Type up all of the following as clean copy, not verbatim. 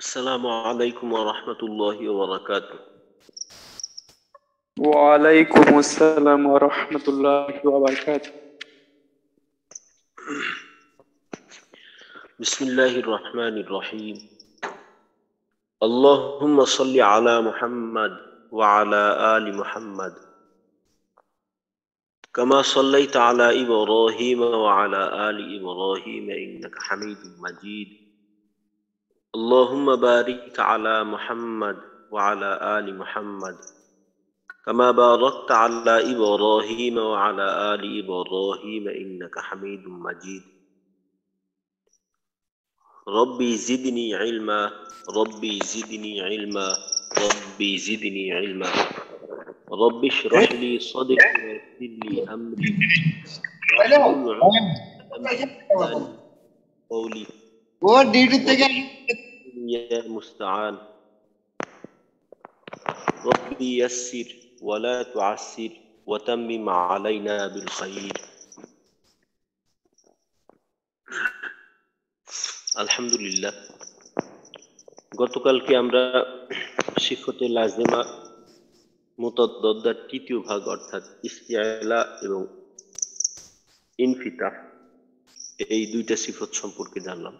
السلام عليكم ورحمة الله وبركاته. وعليكم السلام ورحمة الله وبركاته. بسم الله الرحمن الرحيم. اللهم صل على محمد وعلى آل محمد كما صليت على إبراهيم وعلى آل إبراهيم إنك حميد مجيد. اللهم بارك على محمد وعلى آل محمد كما باركت على إبراهيم وعلى آل إبراهيم إنك حميد مجيد. ربي زدني علما ربي زدني علما ربي زدني علما ربي اشرح لي صدري ويسر لي أمري واحلل عقدة من لساني قولي يا المستعان. ربي يسر ولا تعسر وتمم علينا بالخير. আলহামদুলিল্লাহ, গতকালকে আমরা সিফতে লাজেমা মুতাদ্দাদার তৃতীয় ভাগ অর্থাৎ ইস্তিআলা এবং ইনফিতাহ এই দুইটা সিফত সম্পর্কে জানলাম।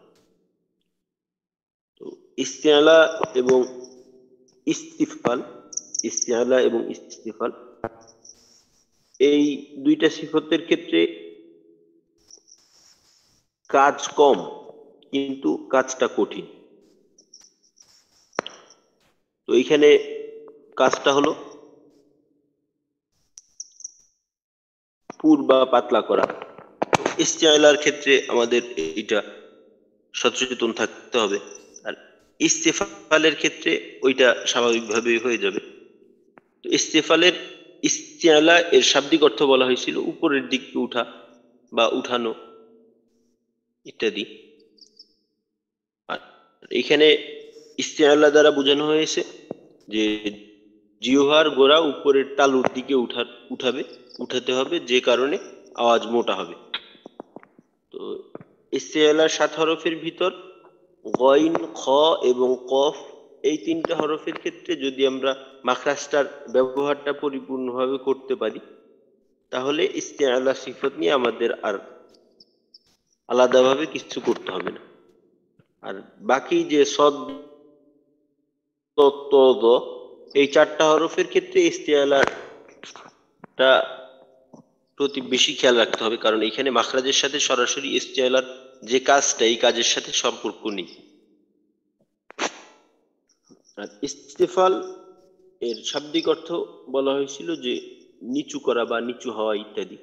তো ইস্তিআলা এবং ইস্তিফাল এই দুইটা সিফতের ক্ষেত্রে কাজ কম কিন্তু কাজটা কঠিন। তো এইখানে কাজটা হলো পুর বা পাতলা করা। ইস্তিআলার ক্ষেত্রে আমাদের এটা সচেতন থাকতে হবে, আর ইস্তিফালের ক্ষেত্রে ওইটা স্বাভাবিকভাবেই হয়ে যাবে। তো ইস্তিআলা এর শাব্দিক অর্থ বলা হয়েছিল উপরের দিকে উঠা বা উঠানো ইত্যাদি। আর এখানে ইস্তিআলা দ্বারা বোঝানো হয়েছে যে জিহ্বার গোড়া উপরের তালুর দিকে উঠাতে হবে, যে কারণে আওয়াজ মোটা হবে। তো ইস্তিআলার 7 হরফের ভিতর গইন, খ এবং কফ এই তিনটা হরফের ক্ষেত্রে যদি আমরা মাখরাজটার ব্যবহারটা পরিপূর্ণভাবে করতে পারি তাহলে ইস্তিআলা সিফত নিয়ে আমাদের আর আলাদাভাবে কিছু করতে হবে না। আর বাকি যে সদ, ত, এই 4টা হরফের ক্ষেত্রে ইস্তিআলাটা প্রতি বেশি খেয়াল রাখতে হবে, কারণ এখানে মাখরাজের সাথে সরাসরি ইস্তিআলার যে কাজটা এই কাজের সাথে সম্পর্ক নেই। আর ইস্তিফাল এর শাব্দিক অর্থ বলা হয়েছিল যে নিচু করা বা নিচু হওয়া ইত্যাদি।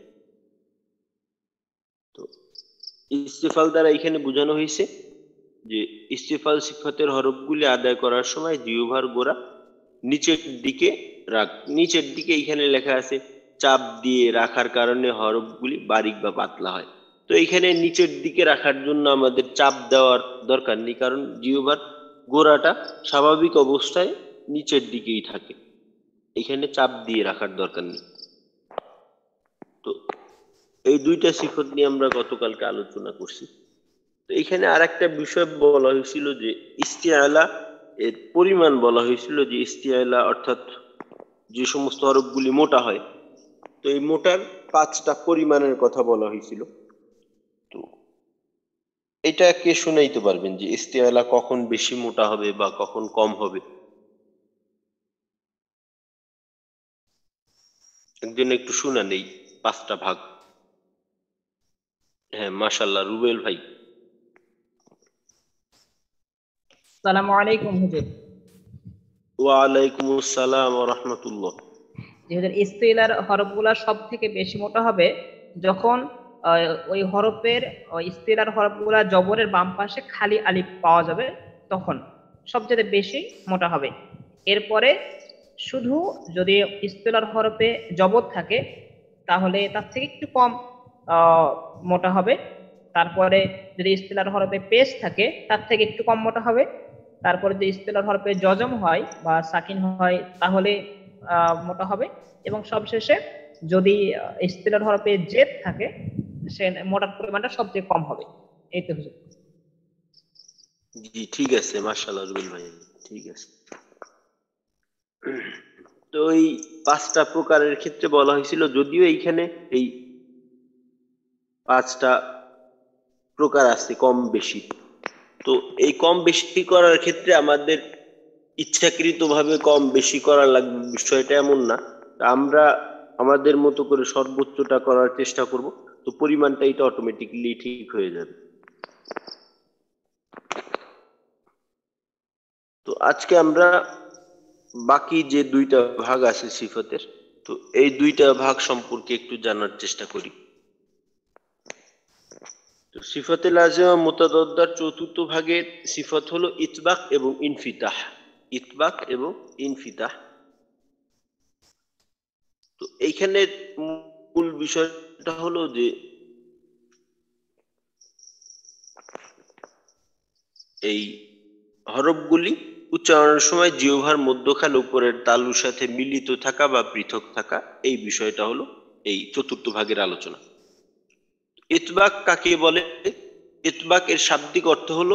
তো ইস্তিফাল দ্বারা এখানে বোঝানো হয়েছে যে ইস্তিফাল সিফাতের হরফগুলি আদায় করার সময় জিহ্বার গোড়া নিচের দিকে এখানে লেখা আছে চাপ দিয়ে রাখার কারণে হরফগুলি বারিক বা পাতলা হয়। তো এখানে নিচের দিকে রাখার জন্য আমাদের চাপ দেওয়ার দরকার নেই, কারণ জিহ্বার গোড়াটা স্বাভাবিক অবস্থায় নিচের দিকেই থাকে, এখানে চাপ দিয়ে রাখার দরকার নেই। তো এই দুইটা সিফত নিয়ে আমরা গতকালকে আলোচনা করছি। তো এখানে আর একটা বিষয় বলা হয়েছিল যে ইস্তিআলা এর পরিমাণ বলা হয়েছিল যে ইস্তিআলা অর্থাৎ যে সমস্ত হরফগুলি মোটা হয়, তো এই মোটার 5টা পরিমাণের কথা বলা হয়েছিল। তো এটা কে শুনাইতে পারবেন যে ইস্তিআলা কখন বেশি মোটা হবে বা কখন কম হবে? একজন একটু শুনা নেই 5টা ভাগ। হ্যাঁ, মাশাআল্লাহ, রুবেল ভাই। আসসালামু আলাইকুম হুজুর। ওয়া আলাইকুম আসসালাম ওয়া রাহমাতুল্লাহ। হুজুর, ইস্তিলার হরফগুলা সবথেকে বেশি মোটা হবে যখন ওই হরফের ইস্তিলার হরফগুলা জবরের বাম পাশে খালি আলিফ পাওয়া যাবে, তখন সবচেয়ে বেশি মোটা হবে। এরপরে শুধু যদি ইস্তিলার হরফে জবর থাকে তাহলে তার থেকে একটু কম মোটা হবে। তারপরে যদি ইস্তিলার হরফে পেশ থাকে তার থেকে একটু কম মোটা হবে। তারপরে যদি ইস্তিলার হরফে জজম হয় বা সাকিন হয় তাহলে মোটা হবে। এবং সবশেষে যদি ইস্তিলার হরফে জেদ থাকে সে মোটার পরিমাণটা সবচেয়ে কম হবে। এই তো হুজুর। জি ঠিক আছে, মাশাআল্লাহ রুবেল ভাই, ঠিক আছে। তো এই 5টা প্রকারের ক্ষেত্রে বলা হয়েছিল, যদিও এইখানে এই 5টা প্রকার আছে কম বেশি। তো এই কম বেশি করার ক্ষেত্রে আমাদের ইচ্ছাকৃতভাবে কম বেশি করা লাগবে বিষয়টা এমন না। আমরা আমাদের মতো করে সর্বোচ্চটা করার চেষ্টা করব, তো পরিমাণটা এটা অটোমেটিক্যালি ঠিক হয়ে যাবে। তো আজকে আমরা বাকি যে 2টা ভাগ আছে সিফাতের, তো এই 2টা ভাগ সম্পর্কে একটু জানার চেষ্টা করি। তো সিফাতে লাজিমা মুতাদাদ্দার চতুর্থ ভাগের সিফাত হলো ইতবাক এবং ইনফিতাহ। ইতবাক এবং ইনফিতাহ। তো এইখানে মূল বিষয়টা হলো যে এই হরফগুলি উচ্চারণের সময় জিহ্বার মধ্যখান উপরের তালুর সাথে মিলিত থাকা বা পৃথক থাকা, এই বিষয়টা হলো এই চতুর্থ ভাগের আলোচনা। ইতবাক কাকে বলে? ইতবাক এর শাব্দিক অর্থ হলো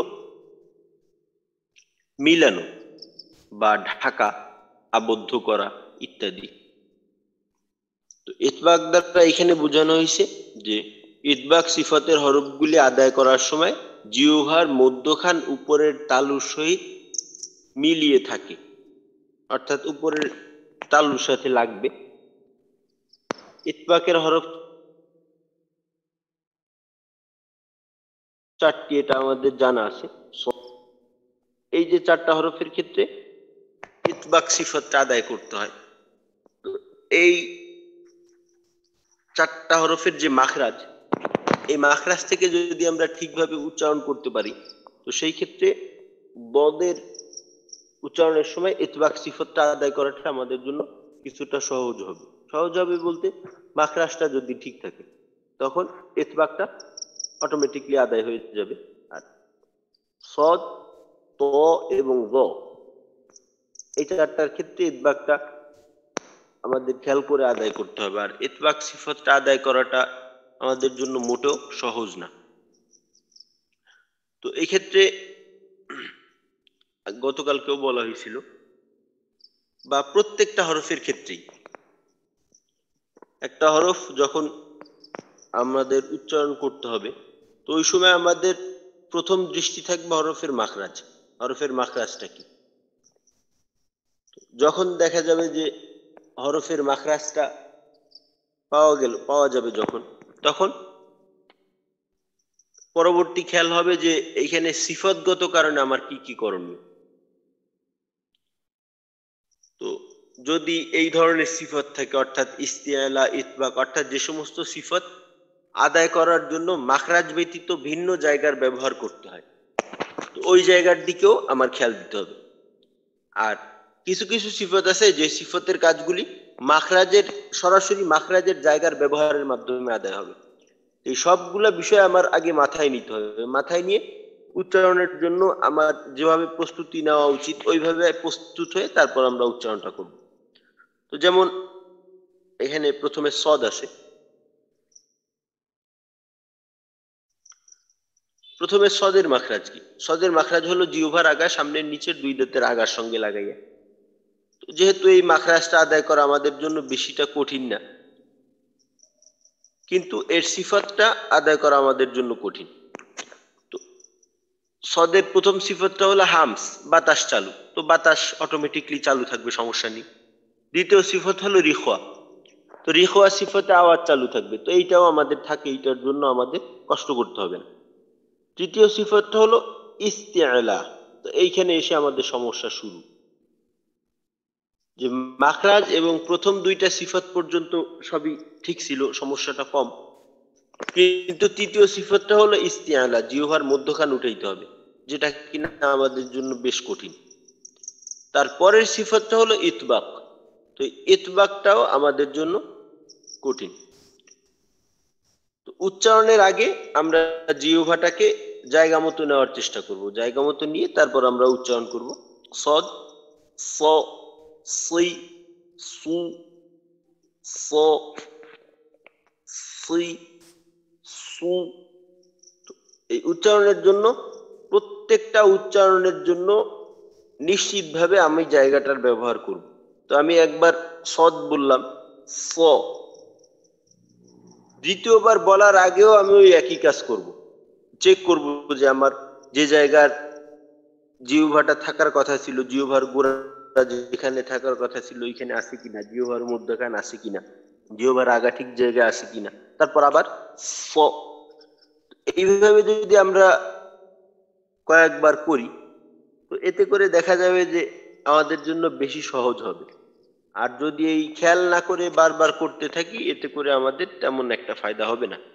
মিলানো বা ঢাকা, আবদ্ধ করা ইত্যাদি। তো ইতবাক দ্বারা এখানে বোঝানো হয়েছে যে ইতবাক সিফাতের হরফগুলি আদায় করার সময় জিহ্বার মধ্যখান উপরের তালুর সহিত মিলিয়ে থাকে, অর্থাৎ উপরের তালুর সাথে লাগবে। ইতবাকের হরফ 4টি, এটা আমাদের জানা আছে। এই যে 4টা হরফের ক্ষেত্রে ইতবাক সিফাতটা আদায় করতে হয়। তো এই 4টা হরফের যে মাখরাজ, এই মাখরাজ থেকে যদি আমরা ঠিকভাবে উচ্চারণ করতে পারি, তো সেই ক্ষেত্রে বদের উচ্চারণের সময় ইতবাক সিফাতটা আদায় করাটা আমাদের জন্য কিছুটা সহজ হবে। সহজ হবে বলতে, মাখরাজটা যদি ঠিক থাকে তখন ইতবাকটা অটোমেটিকলি আদায় হয়ে যাবে। আর সদ, ত এবং জ, এই 4টার ক্ষেত্রে ইতবাকটা আমাদের খেয়াল করে আদায় করতে হবে। আর ইতবাক সিফাতটা আদায় করাটা আমাদের জন্য মোটেও সহজ না। তো এই ক্ষেত্রে গতকালকেও বলা হয়েছিল, বা প্রত্যেকটা হরফের ক্ষেত্রেই একটা হরফ যখন আমাদের উচ্চারণ করতে হবে, তো ওই সময় আমাদের প্রথম দৃষ্টি থাকবে হরফের মাখরাজ। হরফের মাখরাজটা কি? যখন দেখা যাবে যে হরফের মাখরাজটা পাওয়া যাবে যখন, তখন পরবর্তী খেয়াল হবে যে এইখানে সিফাতগত কারণে আমার কি কি করণীয়। তো যদি এই ধরনের সিফাত থাকে, অর্থাৎ ইস্তিআলা, ইতবাক, অর্থাৎ যে সমস্ত সিফাত আদায় করার জন্য মাখরাজ ব্যতীত ভিন্ন জায়গার ব্যবহার করতে হয়, তো ওই জায়গার দিকেও আমার খেয়াল দিতে হবে। আর কিছু কিছু সিফাত আছে যে সিফাতের কাজগুলি সরাসরি মাখরাজের জায়গার ব্যবহারের মাধ্যমে আদায় হবে। এই সবগুলা বিষয় আমার আগে মাথায় নিতে হবে। মাথায় নিয়ে উচ্চারণের জন্য আমার যেভাবে প্রস্তুতি নেওয়া উচিত, ওইভাবে প্রস্তুত হয়ে তারপর আমরা উচ্চারণটা করব। তো যেমন এখানে প্রথমে সদ আছে। প্রথমে সদের মাখরাজ কি? সদের মাখরাজ হলো জিহ্বার আগা সামনের নিচের 2 দাঁতের আগার সঙ্গে লাগাইয়া। তো যেহেতু এই মাখরাজটা আদায় করা আমাদের জন্য বেশিটা কঠিন না, কিন্তু এর সিফাতটা আদায় করা আমাদের জন্য কঠিন। তো সদের প্রথম সিফাতটা হলো হামস, বাতাস চালু। তো বাতাস অটোমেটিকলি চালু থাকবে, সমস্যা নেই। দ্বিতীয় সিফাত হলো রিখওয়া। তো রিখওয়া সিফাতে আওয়াজ চালু থাকবে, তো এইটাও আমাদের থাকে, এইটার জন্য আমাদের কষ্ট করতে হবে না। তৃতীয় সিফাতটা হলো ইস্তিআলা। তো এইখানে এসে আমাদের সমস্যা শুরু, যে মাখরাজ এবং প্রথম 2টা সিফাত পর্যন্ত সবই ঠিক ছিল, সমস্যাটা কম, কিন্তু তৃতীয় সিফাতটা হলো ইস্তিআলা, জিহ্বার মধ্যখান উঠাইতে হবে, যেটা কিনা আমাদের জন্য বেশ কঠিন। তারপরের সিফাতটা হলো ইতবাক। তো ইতবাকটাও আমাদের জন্য কঠিন। তো উচ্চারণের আগে আমরা জিহ্বাটাকে জায়গা মতো নেওয়ার চেষ্টা করব, জায়গা মতো নিয়ে তারপর আমরা উচ্চারণ করব। সদ, স, সই, সু, স, সই, সু। এই উচ্চারণের জন্য প্রত্যেক প্রত্যেকটা উচ্চারণের জন্য নিশ্চিতভাবে আমি জায়গাটার ব্যবহার করব। তো আমি একবার সদ বললাম, ফ, দ্বিতীয়বার বলার আগেও আমি ওই একই কাজ করব, চেক করব যে আমার যে জায়গার জিহ্বাটা থাকার কথা ছিল, জিহ্বার গোড়া যেখানে থাকার কথা ছিল ওইখানে আছে কিনা, জিহ্বার মধ্যখান আছে কিনা, জিহ্বার আগা ঠিক জায়গায় আছে কিনা, তারপর আবার ফ। এইভাবে যদি আমরা কয়েকবার করি তো এতে করে দেখা যাবে যে আমাদের জন্য বেশি সহজ হবে। আর যদি এই খেয়াল না করে বারবার করতে থাকি এতে করে আমাদের তেমন একটা ফায়দা হবে না।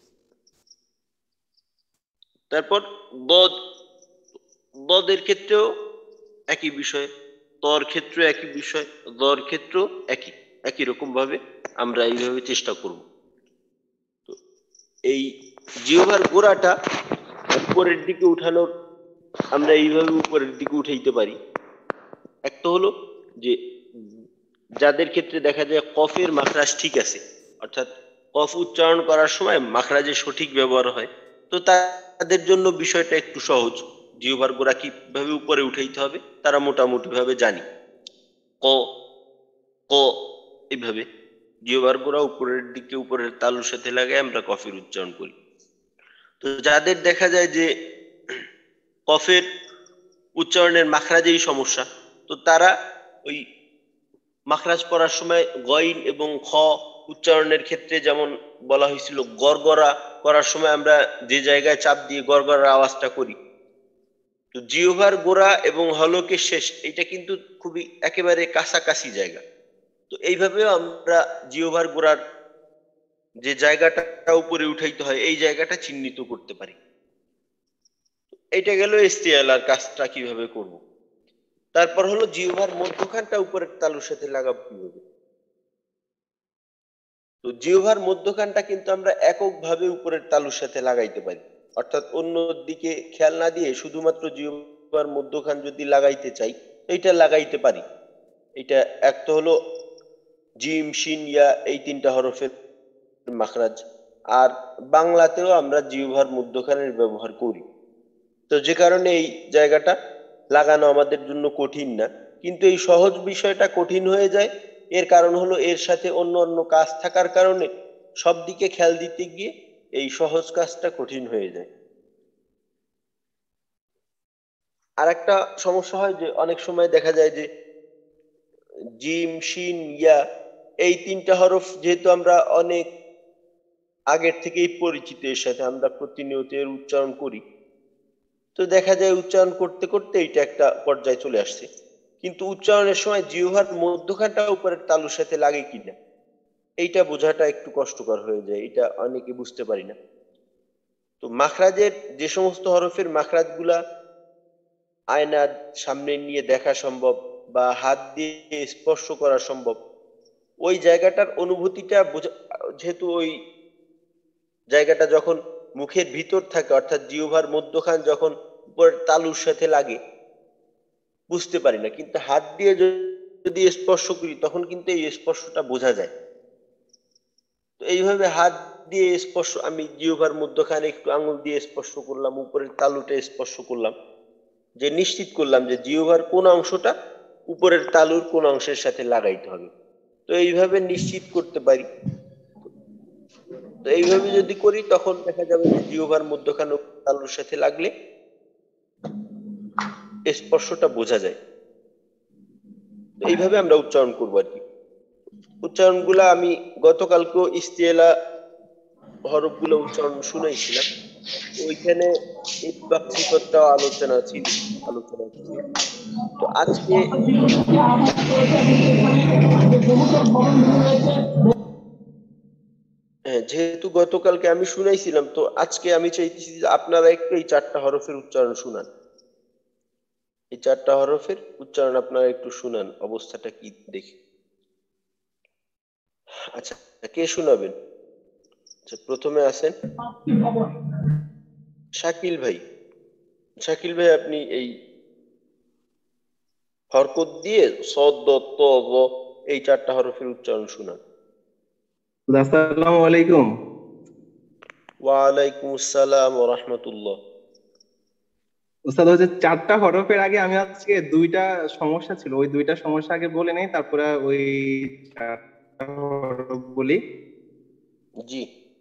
তারপর বদ, বদের ক্ষেত্রেও একই বিষয়, তর ক্ষেত্রে একই বিষয়, দর ক্ষেত্রেও একই রকম ভাবে আমরা এইভাবে চেষ্টা করব। তো এই জিহ্বার গোড়াটা উপরের দিকে উঠানোর আমরা এইভাবে উপরের দিকে উঠাইতে পারি। একটা হলো যে যাদের ক্ষেত্রে দেখা যায় কফের মাখরাজ ঠিক আছে, অর্থাৎ কফ উচ্চারণ করার সময় মাখরাজের সঠিক ব্যবহার হয়, তো তাদের জন্য বিষয়টা একটু সহজ। জিহ্বার গোড়া কিভাবে উপরে উঠাইতে হবে তারা মোটামুটি ভাবে জানি। ক, ক, এইভাবে জিহ্বার গোড়া উপরের দিকে উপরের তালুর সাথে লাগাই আমরা কফের উচ্চারণ করি। তো যাদের দেখা যায় যে কফের উচ্চারণের মাখরাজেই সমস্যা, তো তারা ওই মাখরাজ পড়ার সময় গইন এবং খ উচ্চারণের ক্ষেত্রে যেমন বলা হয়েছিল গড়গড়া করার সময় আমরা যে জায়গায় চাপ দিয়ে গড়গড়ার আওয়াজটা করি, তো জিহ্বার গোড়া এবং হলকের শেষ এটা কিন্তু খুবই একেবারে কাছাকাছি জায়গা। তো এইভাবেও আমরা জিহ্বার গোড়ার যে জায়গাটা উপরে উঠাইতে হয় এই জায়গাটা চিহ্নিত করতে পারি। এটা গেল ইস্তিআলার কাজটা কিভাবে করব। তারপর হলো জিহ্বার মধ্যখানটা উপরের তালুর সাথে লাগাবো কিভাবে। তো জিহ্বার মধ্যখানটা কিন্তু আমরা এককভাবে উপরের তালুর সাথে লাগাইতে পারি, অর্থাৎ অন্য দিকে খেয়াল না দিয়ে শুধুমাত্র জিহ্বার মধ্যখান যদি লাগাইতে চাই এইটা লাগাইতে পারি। এটা একটা হলো জিম, শিন, ইয়া এই তিনটা হরফের মাখরাজ। আর বাংলাতেও আমরা জিহ্বার মধ্যখানের ব্যবহার করি। তো যে কারণে এই জায়গাটা লাগানো আমাদের জন্য কঠিন না, কিন্তু এই সহজ বিষয়টা কঠিন হয়ে যায়। এর কারণ হলো এর সাথে অন্য অন্য কাজ থাকার কারণে সব দিকে খেয়াল দিতে গিয়ে এই সহজ কাজটা কঠিন হয়ে যায়। আর একটা সমস্যা হয় যে অনেক সময় দেখা যায় যে জিম, শিন, ইয়া এই তিনটা হরফ যেহেতু আমরা অনেক আগের থেকেই পরিচিত, এর সাথে আমরা প্রতিনিয়ত এর উচ্চারণ করি, তো দেখা যায় উচ্চারণ করতে করতে এইটা একটা পর্যায়ে চলে আসছে, কিন্তু উচ্চারণের সময় জিহ্বার মধ্যখানটা উপরের তালুর সাথে লাগে কিনা এইটা বোঝাটা একটু কষ্টকর হয়ে যায়, এটা অনেকে বুঝতে পারি না। তো মাখরাজের যে সমস্ত হরফের মাখরাজগুলা আয়নার সামনে নিয়ে দেখা সম্ভব বা হাত দিয়ে স্পর্শ করা সম্ভব, ওই জায়গাটার অনুভূতিটা যেহেতু ওই জায়গাটা যখন মুখের ভিতর থাকে অর্থাৎ জিহ্বার মধ্যখান যখন উপরের তালুর সাথে লাগে বুঝতে পারি না, কিন্তু হাত দিয়ে যদি স্পর্শ করি তখন কিন্তু এই স্পর্শটা বোঝা যায়। তো এইভাবে হাত দিয়ে স্পর্শ, আমি জিহ্বার মধ্যখানে একটু আঙুল দিয়ে স্পর্শ করলাম, উপরের তালুটা স্পর্শ করলাম, যে নিশ্চিত করলাম যে জিহ্বার কোন অংশটা উপরের তালুর কোন অংশের সাথে লাগাইতে হবে। তো এইভাবে নিশ্চিত করতে পারি। তো এইভাবে যদি করি তখন দেখা যাবে যে জিহ্বার মধ্যখানে তালুর সাথে লাগলে স্পর্শটা বোঝা যায়। তো এইভাবে আমরা উচ্চারণ করবো আর কি। উচ্চারণগুলা আমি গতকালকেও ইস্তিআলা হরফগুলো উচ্চারণ শুনাইছিলাম, ওইখানে ইতবাক সিফতটাও আলোচনা ছিল। তো আজকে হ্যাঁ, যেহেতু গতকালকে আমি শুনাইছিলাম তো আজকে আমি চাইতেছি যে আপনারা একটু এই চারটা হরফের উচ্চারণ শুনান। এই চারটা হরফের উচ্চারণ আপনারা একটু শুনান, অবস্থাটা কি দেখি। আচ্ছা, কে শোনাবেন? আচ্ছা, প্রথমে আছেন শাকিল ভাই। শাকিল ভাই, আপনি এই হরকত দিয়ে সদ, দ, ত, গ এই চারটা হরফের উচ্চারণ শুনান। আসসালামু আলাইকুম। ওয়ালাইকুম আসসালাম ওয়া রাহমাতুল্লাহ। ওস্তাদ হচ্ছে 4টা হরফের আগে আমি আজকে 2টা সমস্যা ছিল, ওই 2টা সমস্যা আগে বলে নেই, তারপরে ওই 4টা হরফ বলি। জি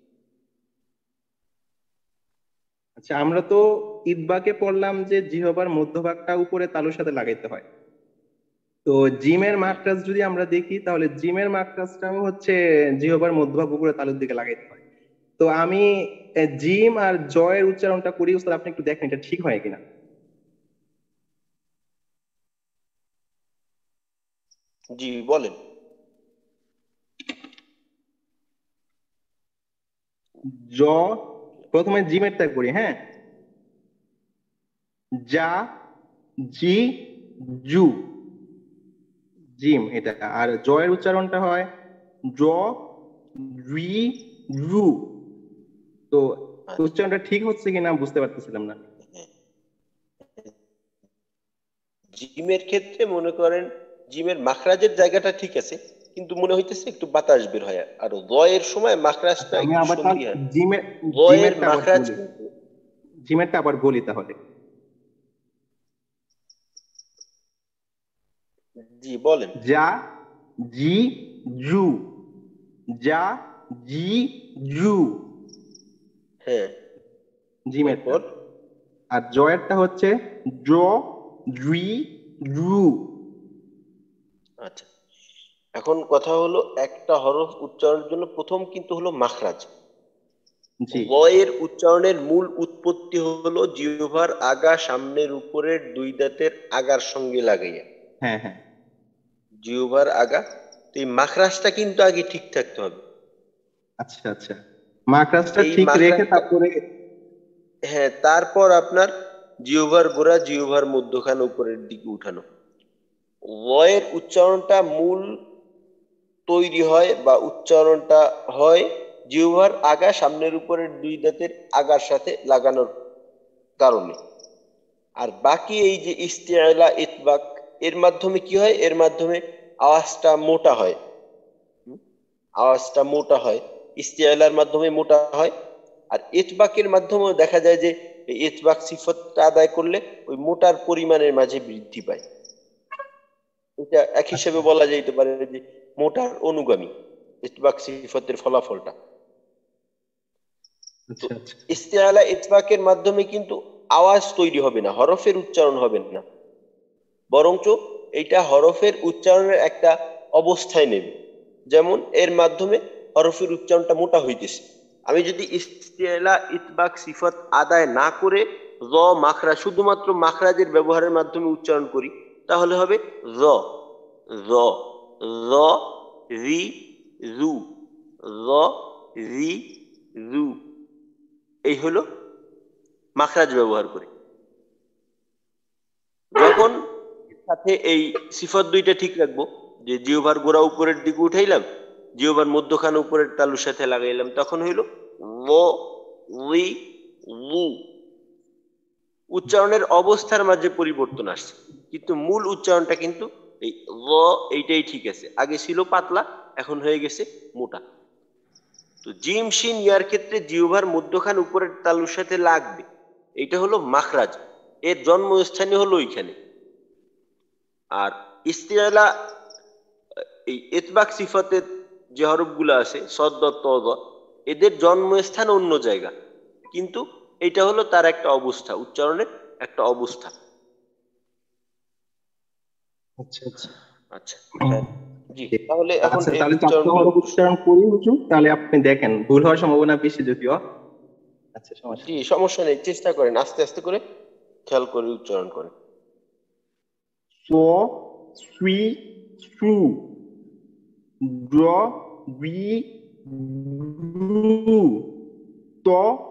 আচ্ছা, আমরা তো ইতবাকে পড়লাম যে জিহ্বার মধ্যভাগটা উপরে তালুর সাথে লাগাইতে হয়। তো জিমের মাখরাজ যদি আমরা দেখি, তাহলে জিমের মাখরাজটাও হচ্ছে জিহ্বার মধ্যভাগ উপরে তালুর দিকে লাগাইতে হয়। তো আমি জিম আর জয়ের উচ্চারণটা করি ওস্তাদ, আপনি একটু দেখেন এটা ঠিক হয় কিনা। জি বলেন। জ, প্রথমে জিমেরটা করি, হ্যাঁ। যা, জি, জু, জিম এটা। আর জয়ের উচ্চারণটা হয় জ, রি, রু। তো আচ্ছা, উচ্চারণটা ঠিক হচ্ছে কিনা বুঝতে পারতেছিলাম না। হ্যাঁ। জিমের ক্ষেত্রে মনে করেন জিমের মাখরাজের জায়গাটা ঠিক আছে, কিন্তু মনে হইতেছে একটু বাতাস বের হয়, আর রয়ের সময় আচ্ছা, মাখরাজটা আমি একটু আবার তাহলে সন্ধি হয়। জিমের রয়ের জিমেরটা আবার মাখরাজ বলি, কিন্তু জিমেরটা আবার বলি তাহলে। জি বলেন। যা, জি, জু, যা, জি, জু, হ্যাঁ, জিমেরটা। এরপর আর জয়েরটা হচ্ছে জ, রি, রু। আচ্ছা, এখন কথা হলো একটা হরফ উচ্চারণের জন্য প্রথম কিন্তু হলো মাখরাজ। জি, রয়ের উচ্চারণের মূল উৎপত্তি হলো জিহ্বার আগা সামনের উপরের দুই দাঁতের আগার সঙ্গে লাগাইয়া। হ্যাঁ হ্যাঁ। জিহ্বার আগা, তো এই মাখরাজটা কিন্তু আগে ঠিক থাকতে হবে। আচ্ছা আচ্ছা, মাকড়াসটা এই ঠিক রেখে মাখরাজটা, তারপরে। হ্যাঁ, তারপর আপনার জিহ্বার গোড়া জিহ্বার মধ্যখান উপরের দিকে উঠানো। রয়ের উচ্চারণটা মূল তৈরি হয় বা উচ্চারণটা হয় জিহ্বার আগা সামনের উপরের দুই দাঁতের আগার সাথে লাগানোর কারণে। আর বাকি এই যে ইস্তেআলা ইতবাক, এর মাধ্যমে কি হয়, এর মাধ্যমে আওয়াজটা মোটা হয়। হুম? আওয়াজটা মোটা হয়, ইস্তেআলার মাধ্যমে মোটা হয়। আর ইতবাকের মাধ্যমেও দেখা যায় যে এই ইতবাক সিফতটা আদায় করলে ওই মোটার পরিমাণের মাঝে বৃদ্ধি পায়। এটা এক আচ্ছা হিসেবে বলা যেতে পারে যে মোটার অনুগামী ইতবাক সিফতের ফলাফলটা। তো আচ্ছা আচ্ছা। ইস্তেআলা ইতবাকের মাধ্যমে কিন্তু আওয়াজ তৈরি হবে না, হরফের উচ্চারণ হবে না, বরঞ্চ এইটা হরফের উচ্চারণের একটা অবস্থায় নেবে। যেমন এর মাধ্যমে হরফের উচ্চারণটা মোটা হইতেছে। আমি যদি ইস্তেলা ইতবাক সিফত আদায় না করে র মাখরা, শুধুমাত্র মাখরাজের ব্যবহারের মাধ্যমে উচ্চারণ করি, তাহলে হবে র, র, র, রি, রু, র, রি, রু। এই হলো মাখরাজ ব্যবহার করে। যখন সাথে এই সিফত দুইটা ঠিক রাখবো, যে জিহ্বার গোড়া উপরের দিকে উঠাইলাম, জিহ্বার মধ্যখান উপরের তালুর সাথে লাগাইলাম, তখন হইল ল, লি, লু। উচ্চারণের অবস্থার মাঝে পরিবর্তন আসছে, কিন্তু মূল উচ্চারণটা কিন্তু এই ল, এইটাই ঠিক আছে। আগে ছিল পাতলা, এখন হয়ে গেছে মোটা। তো জিম শিন ইয়ার ক্ষেত্রে জিহ্বার মধ্যখান উপরের তালুর সাথে লাগবে, এটা হলো মাখরাজ, এর জন্মস্থানই হলো ওইখানে। আর ইস্তিআলা, এই ইতবাক সিফাতের যে হরফগুলো আছে সদ ত দ, এদের জন্মস্থান অন্য জায়গা, কিন্তু এটা হলো তার একটা অবস্থা, উচ্চারণের একটা অবস্থা। আচ্ছা আচ্ছা। আচ্ছা, হ্যাঁ, জি, তাহলে এখন আচ্ছা, এই তাহলে 4টা উচ্চারণগুলো হরফ একটু উচ্চারণ করি হুজুর, তাহলে আপনি দেখেন ভুল হওয়ার সম্ভাবনা বেশি যদিও। আচ্ছা, সমস্যা জি নেই। সমস্যা নেই, চেষ্টা করেন আস্তে আস্তে করে খেয়াল করে উচ্চারণ করেন। সো, সুই, সু, র, রি, রু, ত,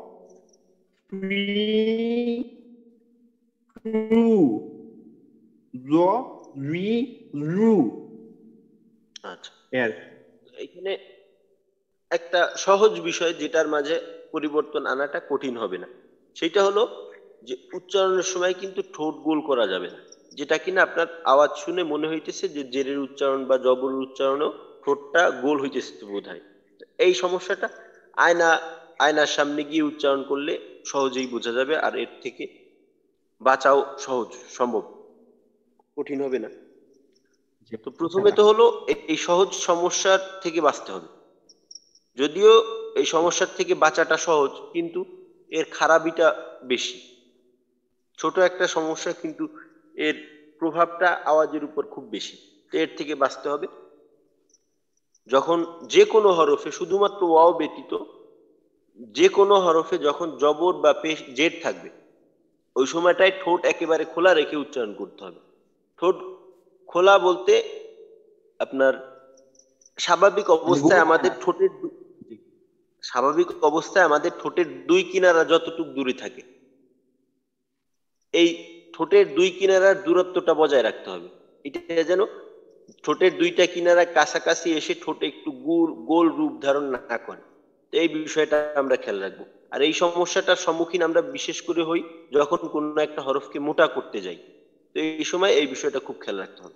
সুই, সু, র, রি, রু। আচ্ছা, এর এখানে একটা সহজ বিষয় যেটার মাঝে পরিবর্তন আনাটা কঠিন হবে না, সেটা হলো যে উচ্চারণের সময় কিন্তু ঠোঁট গোল করা যাবে না। যেটা কিনা আপনার আওয়াজ শুনে মনে হইতেছে যে জেরের উচ্চারণ বা জবরের উচ্চারণেও ঠোঁটটা গোল হইতেছে বোধ হয়। এই সমস্যাটা আয়নার সামনে গিয়ে উচ্চারণ করলে সহজেই বোঝা যাবে, আর এর থেকে বাঁচাও সহজ সম্ভব, কঠিন হবে না। তো প্রথমে তো হলো এই সহজ সমস্যার থেকে বাঁচতে হবে। যদিও এই সমস্যার থেকে বাঁচাটা সহজ, কিন্তু এর খারাপিটা বেশি। ছোট একটা সমস্যা, কিন্তু এর প্রভাবটা আওয়াজের উপর খুব বেশি। তো এর থেকে বাঁচতে হবে। যখন যে কোনো হরফে, শুধুমাত্র ওয়াও ব্যতীত যে কোনো হরফে যখন জবর বা পেশ জের থাকবে, ওই সময়টায় ঠোঁট একেবারে খোলা রেখে উচ্চারণ করতে হবে। ঠোঁট খোলা বলতে আপনার স্বাভাবিক অবস্থায় আমাদের ঠোঁটের দুই কিনারা যতটুকু দূরে থাকে, এই ঠোঁটের দুই কিনারার দূরত্বটা বজায় রাখতে হবে। এটা যেন ঠোঁটের দুইটা কিনারা কাছাকাছি এসে ঠোঁটে একটু গোল রূপ ধারণ না করে। তো এই বিষয়টা আমরা খেয়াল রাখবো। আর এই সমস্যাটার সম্মুখীন আমরা বিশেষ করে হই যখন কোন একটা হরফকে মোটা করতে যাই। তো এই সময় এই বিষয়টা খুব খেয়াল রাখতে হবে।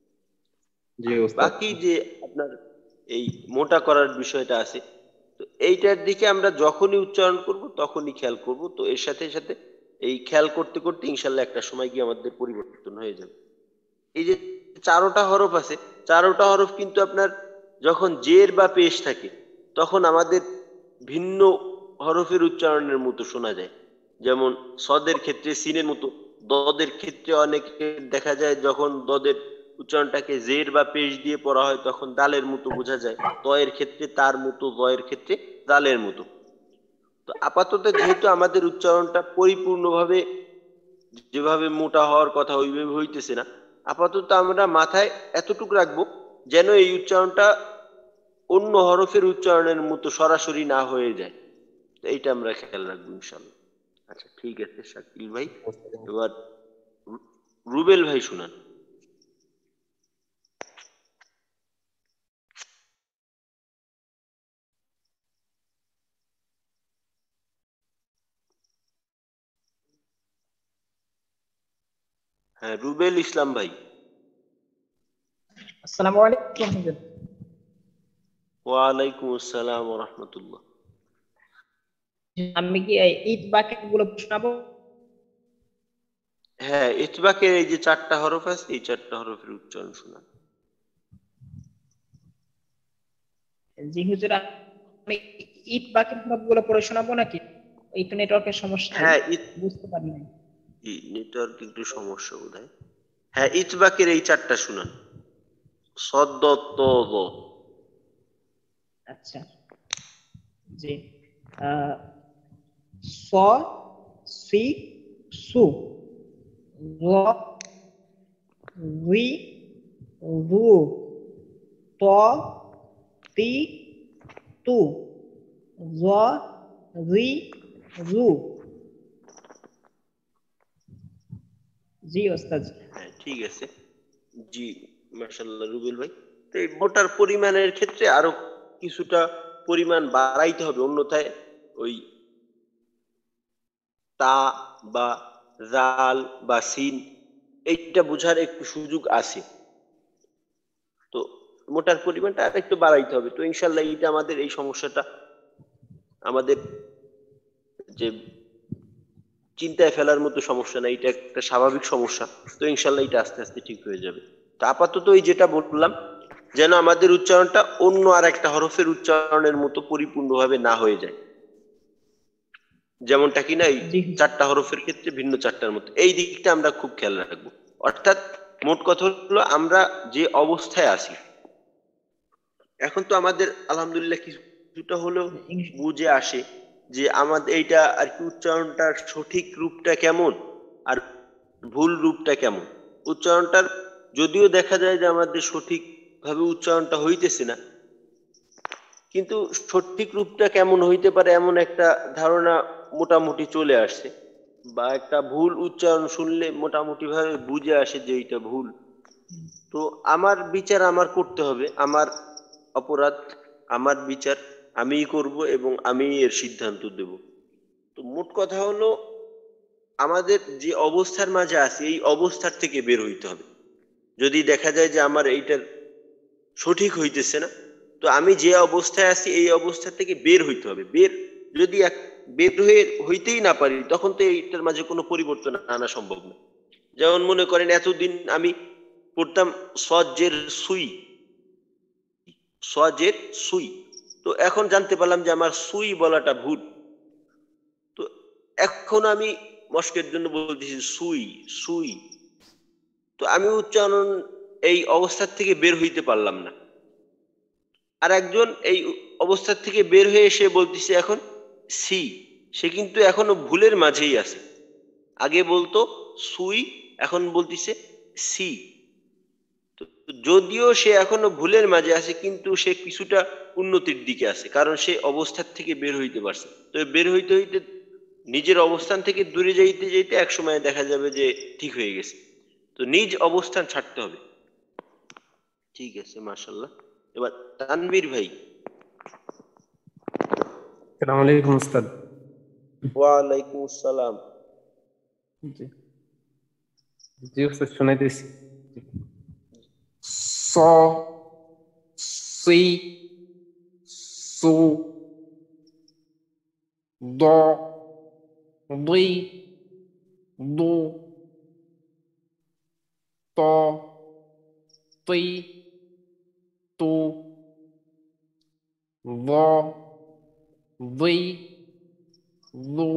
বাকি যে আপনার এই মোটা করার বিষয়টা আছে, তো এইটার দিকে আমরা যখনই উচ্চারণ করব তখনই খেয়াল করব। তো এর সাথে সাথে এই খেয়াল করতে করতে ইনশাল্লাহ একটা সময় গিয়ে আমাদের পরিবর্তন হয়ে যাবে। এই যে চারোটা হরফ আছে, চারোটা হরফ কিন্তু আপনার যখন জের বা পেশ থাকে তখন আমাদের ভিন্ন হরফের উচ্চারণের মতো শোনা যায়। যেমন সদের ক্ষেত্রে সিনের মতো, দদের ক্ষেত্রে অনেকে দেখা যায় যখন দদের উচ্চারণটাকে জের বা পেশ দিয়ে পড়া হয় তখন দালের মতো বোঝা যায়। তয়ের ক্ষেত্রে তার মতো, জয়ের ক্ষেত্রে দালের মতো। তো আপাতত যেহেতু আমাদের উচ্চারণটা পরিপূর্ণভাবে যেভাবে মোটা হওয়ার কথা ওইভাবে হইতেছে না, আপাতত আমরা মাথায় এতটুকু রাখবো যেন এই উচ্চারণটা অন্য হরফের উচ্চারণের মতো সরাসরি না হয়ে যায়। এইটা আমরা খেয়াল রাখবো ইনশাল্লাহ। আচ্ছা ঠিক আছে শাকিল ভাই, এবার রুবেল ভাই শুনান। হ্যাঁ, রুবেল ইসলাম ভাই। আসসালামু আলাইকুম হুজুর। ওয়ালাইকুম আসসালাম ওয়া রাহমাতুল্লাহ। আমি কি এই ঈদ বাক্যগুলো শোনাবো? হ্যাঁ, ইতবাকের এই যে চারটা হরফ আছে, এই চারটা হরফের উচ্চারণ শোনান। জি হুজুর, আমি ঈদ বাক্যের হরফগুলো পড়ে শোনাবো নাকি? একটু নেটওয়ার্কের সমস্যা, হ্যাঁ, বুঝতে পারি নাই। নেটওয়ার্ক একটু সমস্যা বোধহয়। হ্যাঁ, ইতবাকের এই চারটা শুনান। সদ্দ ত দ। আচ্ছা জি। স, সি, সু, র, রি, রু, ত, তি, তু, জ, রি, রু। জি ওস্তাদ। হ্যাঁ ঠিক আছে, জি মাশাআল্লাহ রুবেল ভাই। তো এই মোটার পরিমাণের ক্ষেত্রে আরো কিছুটা পরিমাণ বাড়াইতে হবে, অন্যথায় ওই তা বা জাল বা সিন এইটা বোঝার একটু সুযোগ আছে। তো মোটার পরিমাণটা আর একটু বাড়াইতে হবে। তো ইনশাল্লাহ এইটা আমাদের এই সমস্যাটা আমাদের যে চিন্তায় ফেলার মতো সমস্যা না, এটা একটা স্বাভাবিক সমস্যা। তো ইনশাল্লাহ এটা আস্তে আস্তে ঠিক হয়ে যাবে। তো আপাতত এই যেটা বললাম, যেন আমাদের উচ্চারণটা অন্য আর একটা হরফের উচ্চারণের মতো পরিপূর্ণভাবে না হয়ে যায়। যেমনটা কিনা এই চারটা হরফের ক্ষেত্রে ভিন্ন চারটার মতো, এই দিকটা আমরা খুব খেয়াল রাখবো। অর্থাৎ মোট কথা হলো আমরা যে অবস্থায় আছি এখন, তো আমাদের আলহামদুলিল্লাহ কিছুটা হলেও বুঝে আসে যে আমাদের এইটা আর কি উচ্চারণটার সঠিক রূপটা কেমন আর ভুল রূপটা কেমন। উচ্চারণটার যদিও দেখা যায় যে আমাদের সঠিক ভাবে উচ্চারণটা হইতেছে না, কিন্তু সঠিক রূপটা কেমন হইতে পারে এমন একটা ধারণা মোটামুটি চলে আসছে, বা একটা ভুল উচ্চারণ শুনলে মোটামুটি ভাবে বুঝে আসে যে এইটা ভুল। তো আমার বিচার আমার করতে হবে, আমার অপরাধ, আমার বিচার আমিই করব এবং আমি এর সিদ্ধান্ত দেব। তো মোট কথা হলো আমাদের যে অবস্থার মাঝে আছি এই অবস্থার থেকে বের হইতে হবে। যদি দেখা যায় যে আমার এইটার সঠিক হইতেছে না, তো আমি যে অবস্থায় আছি এই অবস্থা থেকে বের হইতে হবে। বের যদি বের হইতেই না পারি, তখন তো এইটার মাঝে কোনো পরিবর্তন আনা সম্ভব না। যেমন মনে করেন এতদিন আমি পড়তাম সজের সুই, সজের সুই, তো এখন জানতে পারলাম যে আমার সুই বলাটা ভুল। তো এখন আমি মস্কের জন্য বলতেছি সুই সুই, তো আমি উচ্চারণ এই অবস্থার থেকে বের হইতে পারলাম না। আর একজন এই অবস্থার থেকে বের হয়ে এসে বলতেছে এখন সি, সে কিন্তু এখনো ভুলের মাঝেই আছে। আগে বলতো সুই, এখন বলতেছে সি। তো যদিও সে এখনো ভুলের মাঝে আছে, কিন্তু সে কিছুটা উন্নতির দিকে আছে, কারণ সে অবস্থার থেকে বের হইতে পারছে। তো বের হইতে হইতে নিজের অবস্থান থেকে দূরে যাইতে যাইতে এক সময় দেখা যাবে যে ঠিক হয়ে গেছে। তো নিজ অবস্থান ছাড়তে হবে। ঠিক আছে, মাশাআল্লাহ। এবার তানভীর ভাই। আসসালামু আলাইকুম উস্তাদ। ওয়ালাইকুম আসসালাম। জি জি উস্তাদ, শোনাইতেছি। স, সি, সু, দ, দুই, দু, ত, তুই, তু, ব, দুই, দু।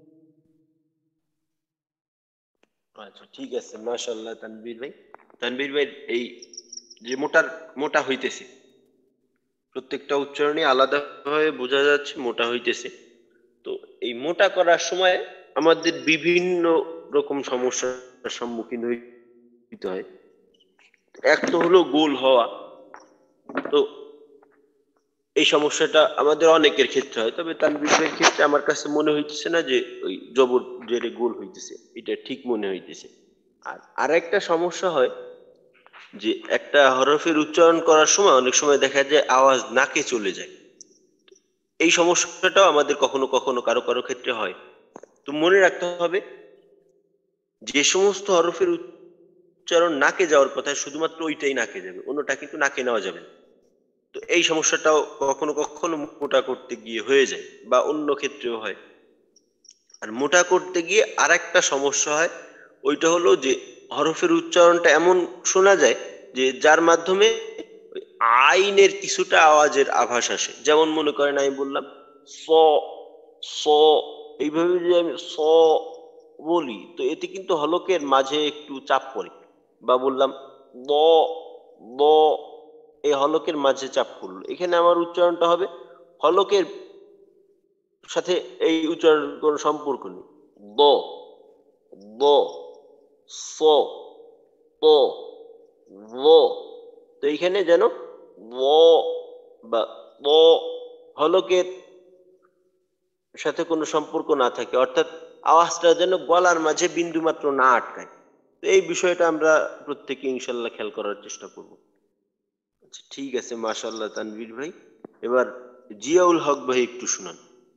আচ্ছা ঠিক আছে, মাশাআল্লাহ তানভীর ভাই। তানভীর ভাই এই যে মোটা হইতেছে, প্রত্যেকটা উচ্চারণে আলাদাভাবে বোঝা যাচ্ছে মোটা হইতেছে। তো এই মোটা করার সময় আমাদের বিভিন্ন রকম সমস্যার সম্মুখীন হইতে হয়। এক তো হলো গোল হওয়া। তো এই সমস্যাটা আমাদের অনেকের ক্ষেত্রে হয়, তবে তানভীর ভাইয়ের ক্ষেত্রে আমার কাছে মনে হইতেছে না যে ওই জবর জেরে গোল হইতেছে, এটা ঠিক মনে হইতেছে। আর আরেকটা সমস্যা হয় যে একটা হরফের উচ্চারণ করার সময় অনেক সময় দেখা যায় আওয়াজ নাকে চলে যায়। এই সমস্যাটাও আমাদের কখনো কখনো কারো কারো ক্ষেত্রে হয়। তো মনে রাখতে হবে যে সমস্ত হরফের উচ্চারণ নাকে যাওয়ার কথা শুধুমাত্র ওইটাই নাকে যাবে, অন্যটা কিন্তু নাকে নেওয়া যাবে না। তো এই সমস্যাটাও কখনো কখনো মোটা করতে গিয়ে হয়ে যায়, বা অন্য ক্ষেত্রেও হয়। আর মোটা করতে গিয়ে আর একটা সমস্যা হয়, ওইটা হলো যে হরফের উচ্চারণটা এমন শোনা যায় যে যার মাধ্যমে ওই আইনের কিছুটা আওয়াজের আভাস আসে। যেমন মনে করেন আমি বললাম স, স, এইভাবে যদি আমি স বলি, তো এতে কিন্তু হলকের মাঝে একটু চাপ পড়ে। বা বললাম ব, ব, এই হলকের মাঝে চাপ পড়লো, এখানে আমার উচ্চারণটা হবে হলকের সাথে এই উচ্চারণ কোনো সম্পর্ক নেই। ব, ব, স, প, ব। তো এইখানে যেন ব বা ব হলকের সাথে কোনো সম্পর্ক না থাকে, অর্থাৎ আওয়াজটা যেন গলার মাঝে বিন্দু মাত্র না আটকায়। তো এই বিষয়টা আমরা প্রত্যেকে ইনশাল্লাহ খেয়াল করার চেষ্টা করব। আচ্ছা ঠিক আছে, মাশাআল্লাহ তানভীর ভাই। এবার জিয়াউল হক ভাই একটু শুনান।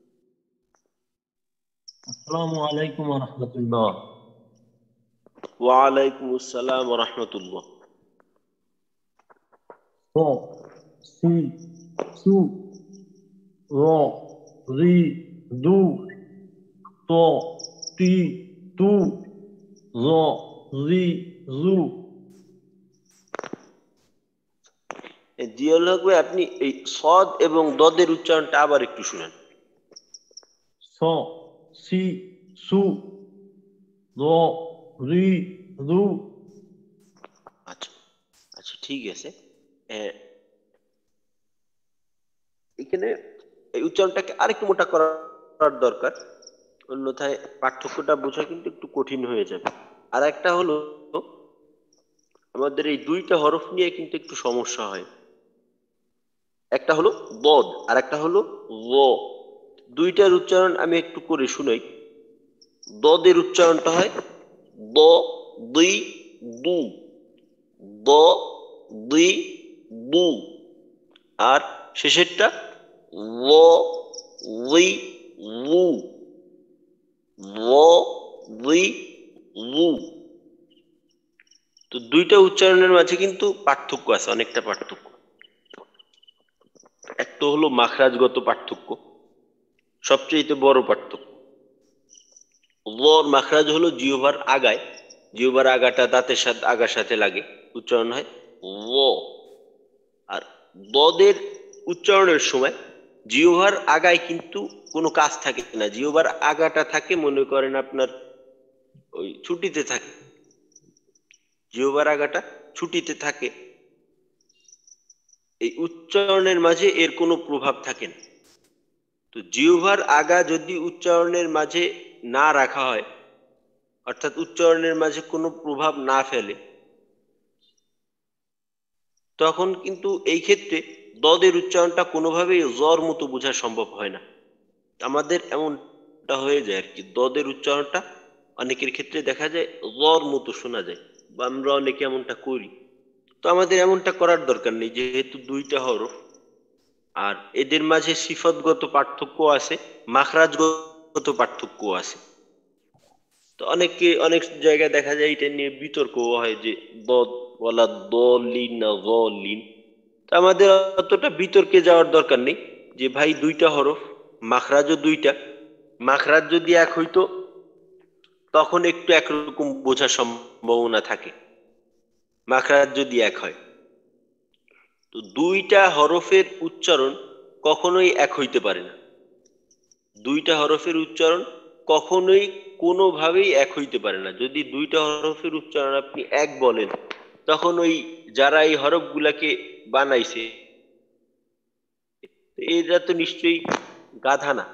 আসসালামু আলাইকুম ওয়া রাহমাতুল্লাহ। ওয়ালাইকুম আসসালাম ওয়া রাহমাতুল্লাহ। স, সি, সু, র, রি, দু, ত, তি, তু, র, রি, জু। জিয়াউল হক ভাই, আপনি এই সদ এবং দদের উচ্চারণটা আবার একটু শুনেন। স, সি, সু, র, রি, রু। আচ্ছা আচ্ছা ঠিক আছে। এখানে এই উচ্চারণটাকে আরেকটু মোটা করার দরকার, অন্যথায় পার্থক্যটা বোঝা কিন্তু একটু কঠিন হয়ে যাবে। আর একটা হলো আমাদের এই দুইটা হরফ নিয়ে কিন্তু একটু সমস্যা হয়। একটা হলো বদ আর একটা হলো ল। দুইটার উচ্চারণ আমি একটু করে শুনাই। দদের উচ্চারণটা হয় দ, দুই, দু, দ, দুই, দু। আর শেষেরটা ল, লি, লু, ল, লি, লু। তো দুইটা উচ্চারণের মাঝে কিন্তু পার্থক্য আছে, অনেকটা পার্থক্য। এক তো হলো মাখরাজগত পার্থক্য, সবচেয়ে বড় পার্থক্য। লর মাখরাজ হলো জিহ্বার আগায়, জিহ্বার আগাটা দাঁতের সাথে আগার সাথে লাগে, উচ্চারণ হয় ল। আর দদের উচ্চারণের সময় জিহ্বার আগায় কিন্তু কোনো কাজ থাকে না, জিহ্বার আগাটা থাকে মনে করেন আপনার ওই ছুটিতে থাকে, জিহ্বার আগাটা ছুটিতে থাকে, এই উচ্চারণের মাঝে এর কোনো প্রভাব থাকে না। তো জিহ্বার আগা যদি উচ্চারণের মাঝে না রাখা হয়, অর্থাৎ উচ্চারণের মাঝে কোনো প্রভাব না ফেলে, তখন কিন্তু এই ক্ষেত্রে দদের উচ্চারণটা কোনোভাবেই জর মতো বোঝা সম্ভব হয় না। আমাদের এমনটা হয়ে যায় আর কি, দদের উচ্চারণটা অনেকের ক্ষেত্রে দেখা যায় জর মতো শোনা যায়, বা আমরা অনেকে এমনটা করি। তো আমাদের এমনটা করার দরকার নেই, যেহেতু দুইটা হরফ আর এদের মাঝে সিফতগত পার্থক্য আছে, মাখরাজগত পার্থক্য আছে। তো অনেক জায়গায় দেখা যায় এটা নিয়ে বিতর্ক হয় যে দদ বলা দলিন না গলিন। তো আমাদের অতটা বিতর্কে যাওয়ার দরকার নেই যে ভাই দুইটা হরফ, মাখরাজও দুইটা, মাখরাজ যদি এক হইতো তখন একটু একরকম বোঝার সম্ভাবনা থাকে, মাখরাজ যদি এক হয়। তো দুইটা হরফের উচ্চারণ কখনোই এক হইতে পারে না, দুইটা হরফের উচ্চারণ কখনোই কোনোভাবেই এক হইতে পারে না। যদি দুইটা হরফের উচ্চারণ আপনি এক বলেন, তখন ওই যারা এই হরফগুলাকে বানাইছে এরা তো নিশ্চয়ই গাধা না।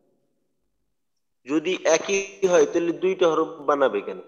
যদি একই হয় তাহলে দুইটা হরফ বানাবে কেন?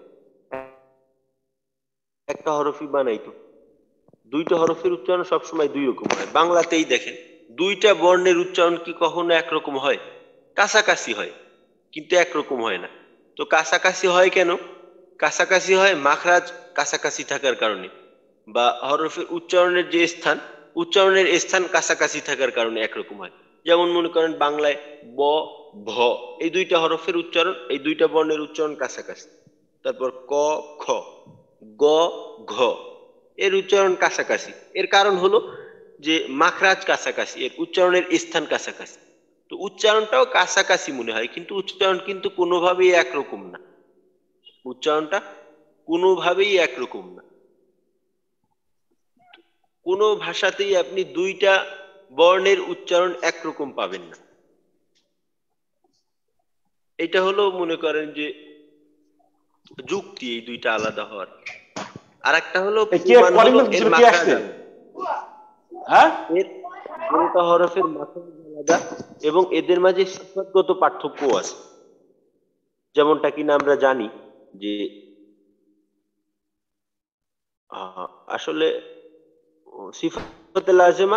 একটা হরফই বানাইতো। দুইটা হরফের উচ্চারণ সবসময় দুই রকম হয়। বাংলাতেই দেখেন দুইটা বর্ণের উচ্চারণ কি কখনো একরকম হয়? কাছাকাছি হয়, কিন্তু একরকম হয় না। তো কাছাকাছি হয় কেন? কাছাকাছি হয় মাখরাজ কাছাকাছি থাকার কারণে, বা হরফের উচ্চারণের যে স্থান, উচ্চারণের স্থান কাছাকাছি থাকার কারণে একরকম হয়। যেমন মনে করেন বাংলায় ব ভ, এই দুইটা হরফের উচ্চারণ, এই দুইটা বর্ণের উচ্চারণ কাছাকাছি। তারপর ক খ, গ ঘ, এর উচ্চারণ কাছাকাছি। এর কারণ হলো যে মাখরাজ কাছাকাছি, এর উচ্চারণের স্থান কাছাকাছি। তো উচ্চারণটাও কাছাকাছি মনে হয়, কিন্তু উচ্চারণ কিন্তু কোনোভাবেই একরকম না, উচ্চারণটা কোনোভাবেই একরকম না। কোনো ভাষাতেই আপনি দুইটা বর্ণের উচ্চারণ একরকম পাবেন না। এটা হলো মনে করেন যে যুক্তি, এই দুইটা আলাদা হওয়ার। আর একটা হলো প্রমাণ হলো এর মাখরাজ আলাদা, এর দুইটা হরফের মাখরাজ আলাদা, এবং এদের মাঝে সিফাতগত পার্থক্য আছে। যেমনটা কিনা আমরা জানি যে আসলে সিফাতে লাজেমা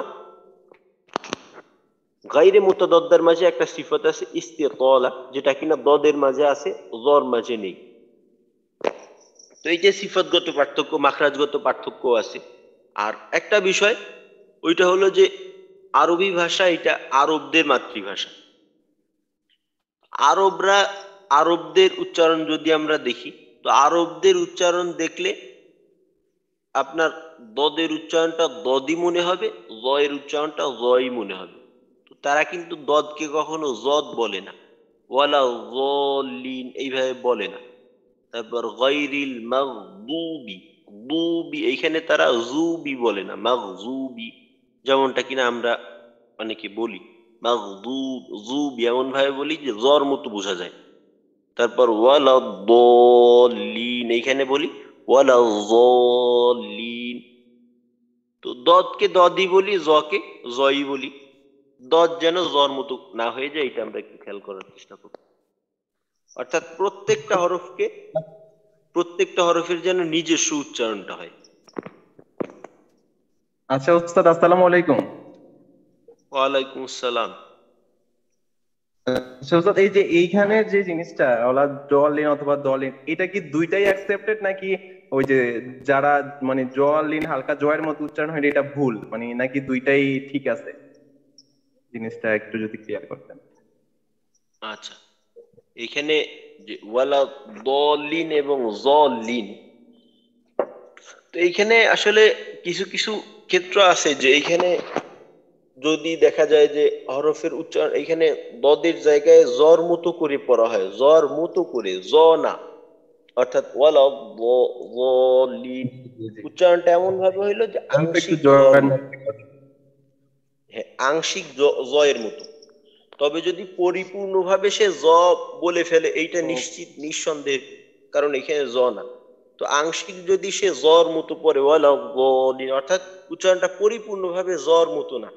গায়রে মুতাদাদ্দার মাঝে একটা সিফাত আছে ইস্তিতালা, যেটা কিনা দদের মাঝে আছে, জর মাঝে নেই। তো এই যে সিফাতগত পার্থক্য, মাখরাজগত পার্থক্য আছে। আর একটা বিষয় ওইটা হলো যে আরবি ভাষা এটা আরবদের মাতৃভাষা। আরবদের উচ্চারণ যদি আমরা দেখি, তো আরবদের উচ্চারণ দেখলে আপনার দদের উচ্চারণটা দদি মনে হবে, জয়ের উচ্চারণটা জয়ই মনে হবে। তো তারা কিন্তু দদকে কখনো জদ বলে না, ওয়ালা যলিন এইভাবে বলে না। তারপর গায়রিল মাগদুবি, দুবি এইখানে তারা জুবি বলে না, মাগজুবি, যেমনটা কিনা আমরা অনেকে বলি মাগদুব জুবি, এমন ভাবে বলি যে জ্বর মতো বোঝা যায়। তারপর ওয়ালা দলিন এইখানে বলি ওয়ালা যলিন। তো দদকে দদি বলি, জকে জয়ই বলি, দদ যেন জ্বর মতো না হয়ে যায়, এটা আমরা একটু খেয়াল করার চেষ্টা করব। অর্থাৎ প্রত্যেকটা হরফের যেন নিজস্ব উচ্চারণটা হয়। আচ্ছা ওস্তাদ, আসসালামু আলাইকুম। ওয়ালাইকুম আসসালাম। আচ্ছা ওস্তাদ, এই যে এইখানে যে জিনিসটা ওলা জলিন অথবা দলিন, এটা কি দুইটাই অ্যাকসেপ্টেড, নাকি ওই যে যারা মানে জলিন হালকা জয়ের মতো উচ্চারণ হয় এটা ভুল, মানে নাকি দুইটাই ঠিক আছে? জিনিসটা একটু যদি ক্লিয়ার করতেন। আচ্ছা, এখানে যে ওয়ালা দলিন এবং জলিন, তো এইখানে আসলে কিছু কিছু ক্ষেত্র আছে যে এইখানে যদি দেখা যায় যে হরফের উচ্চারণ এখানে দদের জায়গায় জ্বর মতো করে পড়া হয়, জ্বর মতো করে, জ না, অর্থাৎ ওয়ালা লিন, উচ্চারণটা এমন ভাবে হইলো যে অল্প একটু আংশিক জ্বর জোরে মতো, হ্যাঁ আংশিক জয়ের মতো। তবে যদি পরিপূর্ণভাবে সে জ বলে ফেলে এইটা নিশ্চিত নিঃসন্দেহ, কারণ এখানে জ না। তো আংশিক যদি সে জ্বর মতো পড়ে ওয়ালা লিন, অর্থাৎ উচ্চারণটা পরিপূর্ণভাবে জ্বর মতো না,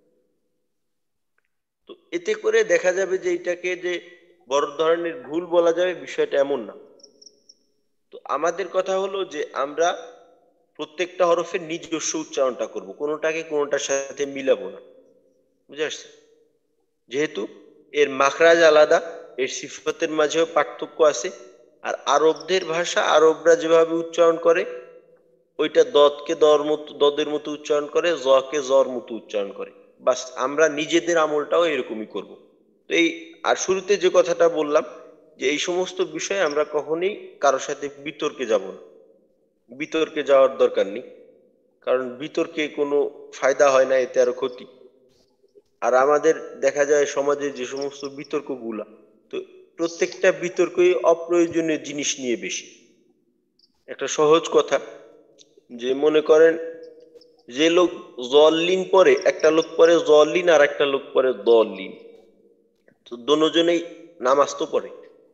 তো এতে করে দেখা যাবে যে এটাকে যে বড় ধরনের ভুল বলা যাবে বিষয়টা এমন না। তো আমাদের কথা হলো যে আমরা প্রত্যেকটা হরফের নিজস্ব উচ্চারণটা করব, কোনোটাকে কোনোটার সাথে মিলাবো না, বুঝে আসছে? যেহেতু এর মাখরাজ আলাদা, এর সিফতের মাঝেও পার্থক্য আছে, আর আরবদের ভাষা আরবরা যেভাবে উচ্চারণ করে ওইটা দদকে দদের মতো উচ্চারণ করে, জকে জর মতো উচ্চারণ করে, বাস আমরা নিজেদের আমলটাও এরকমই করব। তো এই আর শুরুতে যে কথাটা বললাম যে এই সমস্ত বিষয়ে আমরা কখনোই কারোর সাথে বিতর্কে যাব না, বিতর্কে যাওয়ার দরকার নেই, কারণ বিতর্কে কোনো ফায়দা হয় না, এতে আরো ক্ষতি। আর আমাদের দেখা যায় সমাজে যে সমস্ত বিতর্কগুলা, তো প্রত্যেকটা বিতর্কই অপ্রয়োজনীয় জিনিস নিয়ে বেশি। একটা সহজ কথা, যে মনে করেন যে লোক জল্লিন পরে, একটা লোক পরে জল্লিন আর একটা লোক পরে দল্লিন, তো দোনোজনেই নামাজ তো পড়ে।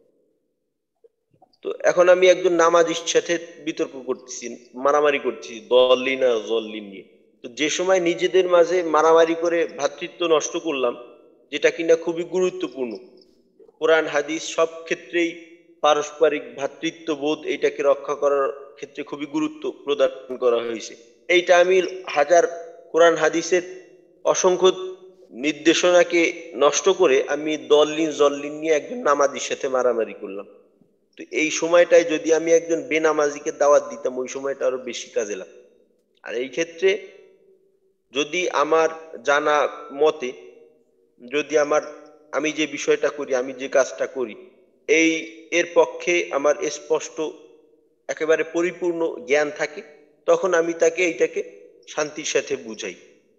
তো এখন আমি একজন নামাজির সাথে বিতর্ক করতেছি, মারামারি করছি দল্লিন আর জল্লিন নিয়ে, তো যে সময় নিজেদের মাঝে মারামারি করে ভ্রাতৃত্ব নষ্ট করলাম, যেটা কিনা খুবই গুরুত্বপূর্ণ, কোরআন হাদিস সব ক্ষেত্রেই পারস্পরিক ভ্রাতৃত্ববোধ এটাকে রক্ষা করার ক্ষেত্রে খুবই গুরুত্ব প্রদান করা হয়েছে। এইটা আমি হাজার কোরআন হাদিসের অসংখ্য নির্দেশনাকে নষ্ট করে আমি দল্লিন জল্লিন নিয়ে একজন নামাজির সাথে মারামারি করলাম। তো এই সময়টায় যদি আমি একজন বেনামাজিকে দাওয়াত দিতাম, ওই সময়টা আরো বেশি কাজে লাগতো। আর এই ক্ষেত্রে যদি আমার জানা মতে, যদি আমি যে বিষয়টা করি, আমি যে কাজটা করি, এর পক্ষে আমার স্পষ্ট একেবারে পরিপূর্ণ জ্ঞান থাকে, তখন আমি তাকে এইটাকে শান্তির সাথে বুঝাই।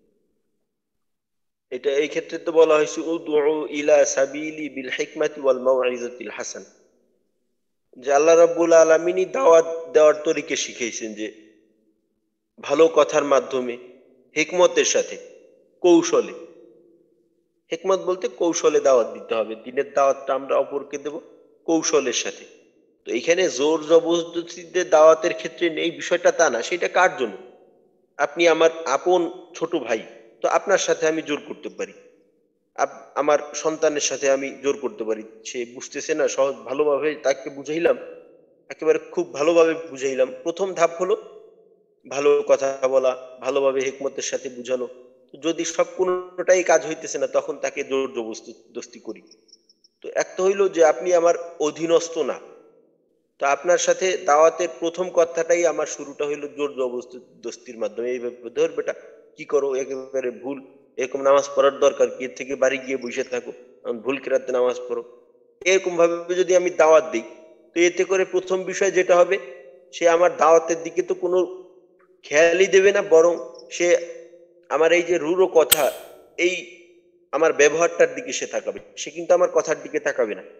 এটা এই ক্ষেত্রে তো বলা হয়েছে উদউ ইলা সাবিলি বিল হিকমাতি ওয়াল মাউইজাতিল হাসান, যে আল্লাহ রাব্বুল আলামিনই দাওয়াত দেওয়ার তরিকা শিখিয়েছেন, যে ভালো কথার মাধ্যমে, হিকমতের সাথে, কৌশলে। হিকমত বলতে কৌশলে দাওয়াত দিতে হবে, দিনের দাওয়াতটা আমরা অপরকে দেব কৌশলের সাথে। তো এখানে জোর জবরদস্তিতে দাওয়াতের ক্ষেত্রে এই বিষয়টা তা না, সেটা কার জন্য? আপনি আমার আপন ছোট ভাই, তো আপনার সাথে আমি জোর করতে পারি, আমার সন্তানের সাথে আমি জোর করতে পারি, সে বুঝতেছে না, সহজ ভালোভাবে তাকে বুঝাইলাম, একেবারে খুব ভালোভাবে বুঝাইলাম। প্রথম ধাপ হলো ভালো কথা বলা, ভালোভাবে হিকমতের সাথে বুঝানো। যদি সব কোনোটাই কাজ হইতেছে না, তখন তাকে জোর জবরদস্তি করি। তো একটা হইলো যে আপনি আমার অধীনস্থ না, তো আপনার সাথে দাওয়াতের প্রথম কথাটাই আমার শুরুটা হইলো জোর জবরদস্তির মাধ্যমে, এইভাবে ধর বেটা কি করো, একেবারে ভুল, এরকম নামাজ পড়ার দরকার কি, এর থেকে বাড়ি গিয়ে বসে থাকো, ভুল কেরাতে নামাজ পড়ো, এরকম ভাবে যদি আমি দাওয়াত দিই, তো এতে করে প্রথম বিষয় যেটা হবে, সে আমার দাওয়াতের দিকে তো কোনো খেয়ালই দেবে না, বরং সে আমার এই যে রূঢ় কথা, এই আমার ব্যবহারটার দিকে সে তাকাবে, সে কিন্তু আমার কথার দিকে তাকাবে না,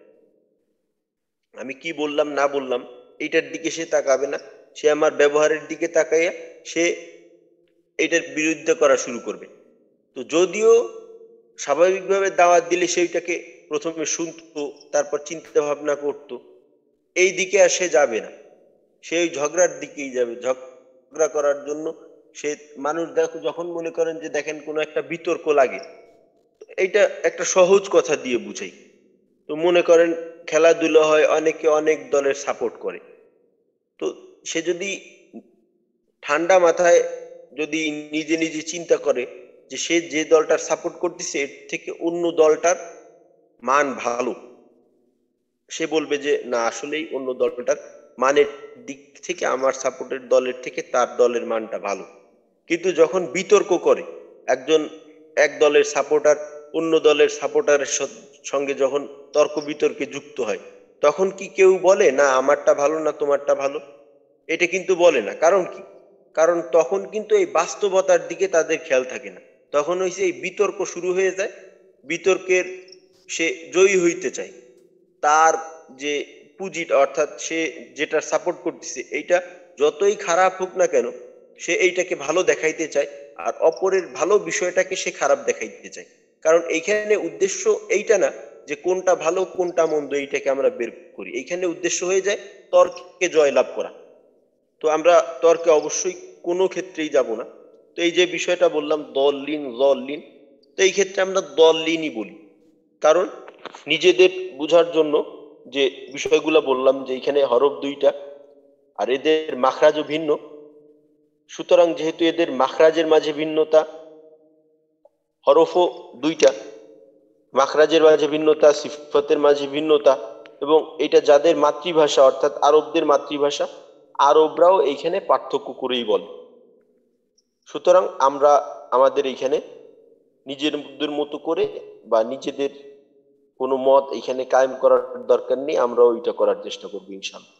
আমি কি বললাম না বললাম এইটার দিকে সে তাকাবে না, সে আমার ব্যবহারের দিকে তাকাইয়া সে এটার বিরুদ্ধে করা শুরু করবে। তো যদিও স্বাভাবিকভাবে দাওয়াত দিলে সেইটাকে প্রথমে শুনতো, তারপর চিন্তা ভাবনা করতো, এই দিকে আর সে যাবে না, সে ওই ঝগড়ার দিকেই যাবে, ঝগড়া করার জন্য সে মানুষ দেখো, যখন মনে করেন যে দেখেন কোনো একটা বিতর্ক লাগে, এইটা একটা সহজ কথা দিয়ে বুঝাই। তো মনে করেন খেলাধুলা হয়, অনেকে অনেক দলের সাপোর্ট করে, তো সে যদি ঠান্ডা মাথায় যদি নিজে নিজে চিন্তা করে যে সে যে দলটার সাপোর্ট করতেছে এর থেকে অন্য দলটার মান ভালো, সে বলবে যে না, আসলেই অন্য দলটার মানের দিক থেকে আমার সাপোর্টের দলের থেকে তার দলের মানটা ভালো। কিন্তু যখন বিতর্ক করে একজন, এক দলের সাপোর্টার অন্য দলের সাপোর্টারের সঙ্গে যখন তর্ক বিতর্কে যুক্ত হয়, তখন কি কেউ বলে না আমারটা ভালো না তোমারটা ভালো? এটা কিন্তু বলে না। কারণ কি? কারণ তখন কিন্তু এই বাস্তবতার দিকে তাদের খেয়াল থাকে না, তখন হইছে এই বিতর্ক শুরু হয়ে যায়। বিতর্কের সে জয়ী হইতে চায়, তার যে পুঁজিটা অর্থাৎ সে যেটা সাপোর্ট করতেছে এইটা যতই খারাপ হোক না কেন সে এইটাকে ভালো দেখাইতে চায়, আর অপরের ভালো বিষয়টাকে সে খারাপ দেখাইতে চায়। কারণ এইখানে উদ্দেশ্য এইটা না যে কোনটা ভালো কোনটা মন্দ এইটাকে আমরা বের করি, এইখানে উদ্দেশ্য হয়ে যায় তর্কে জয়লাভ করা। তো আমরা তর্কে অবশ্যই কোনো ক্ষেত্রেই যাব না। তো এই যে বিষয়টা বললাম দলিন জলিন, তো এই ক্ষেত্রে আমরা দলিনই বলি, কারণ নিজেদের বোঝার জন্য যে বিষয়গুলো বললাম যে এখানে হরফ দুইটা আর এদের মাখরাজও ভিন্ন, সুতরাং যেহেতু এদের মাখরাজের মাঝে ভিন্নতা, হরফও দুইটা, মাখরাজের মাঝে ভিন্নতা, সিফতের মাঝে ভিন্নতা, এবং এটা যাদের মাতৃভাষা অর্থাৎ আরবদের মাতৃভাষা, আরবরাও এইখানে পার্থক্য করেই বলে। সুতরাং আমরা আমাদের এইখানে নিজেদের মতো করে বা নিজেদের কোনো মত এখানে কায়েম করার দরকার নেই, আমরা ওইটা করার চেষ্টা করবো ইনশাআল্লাহ।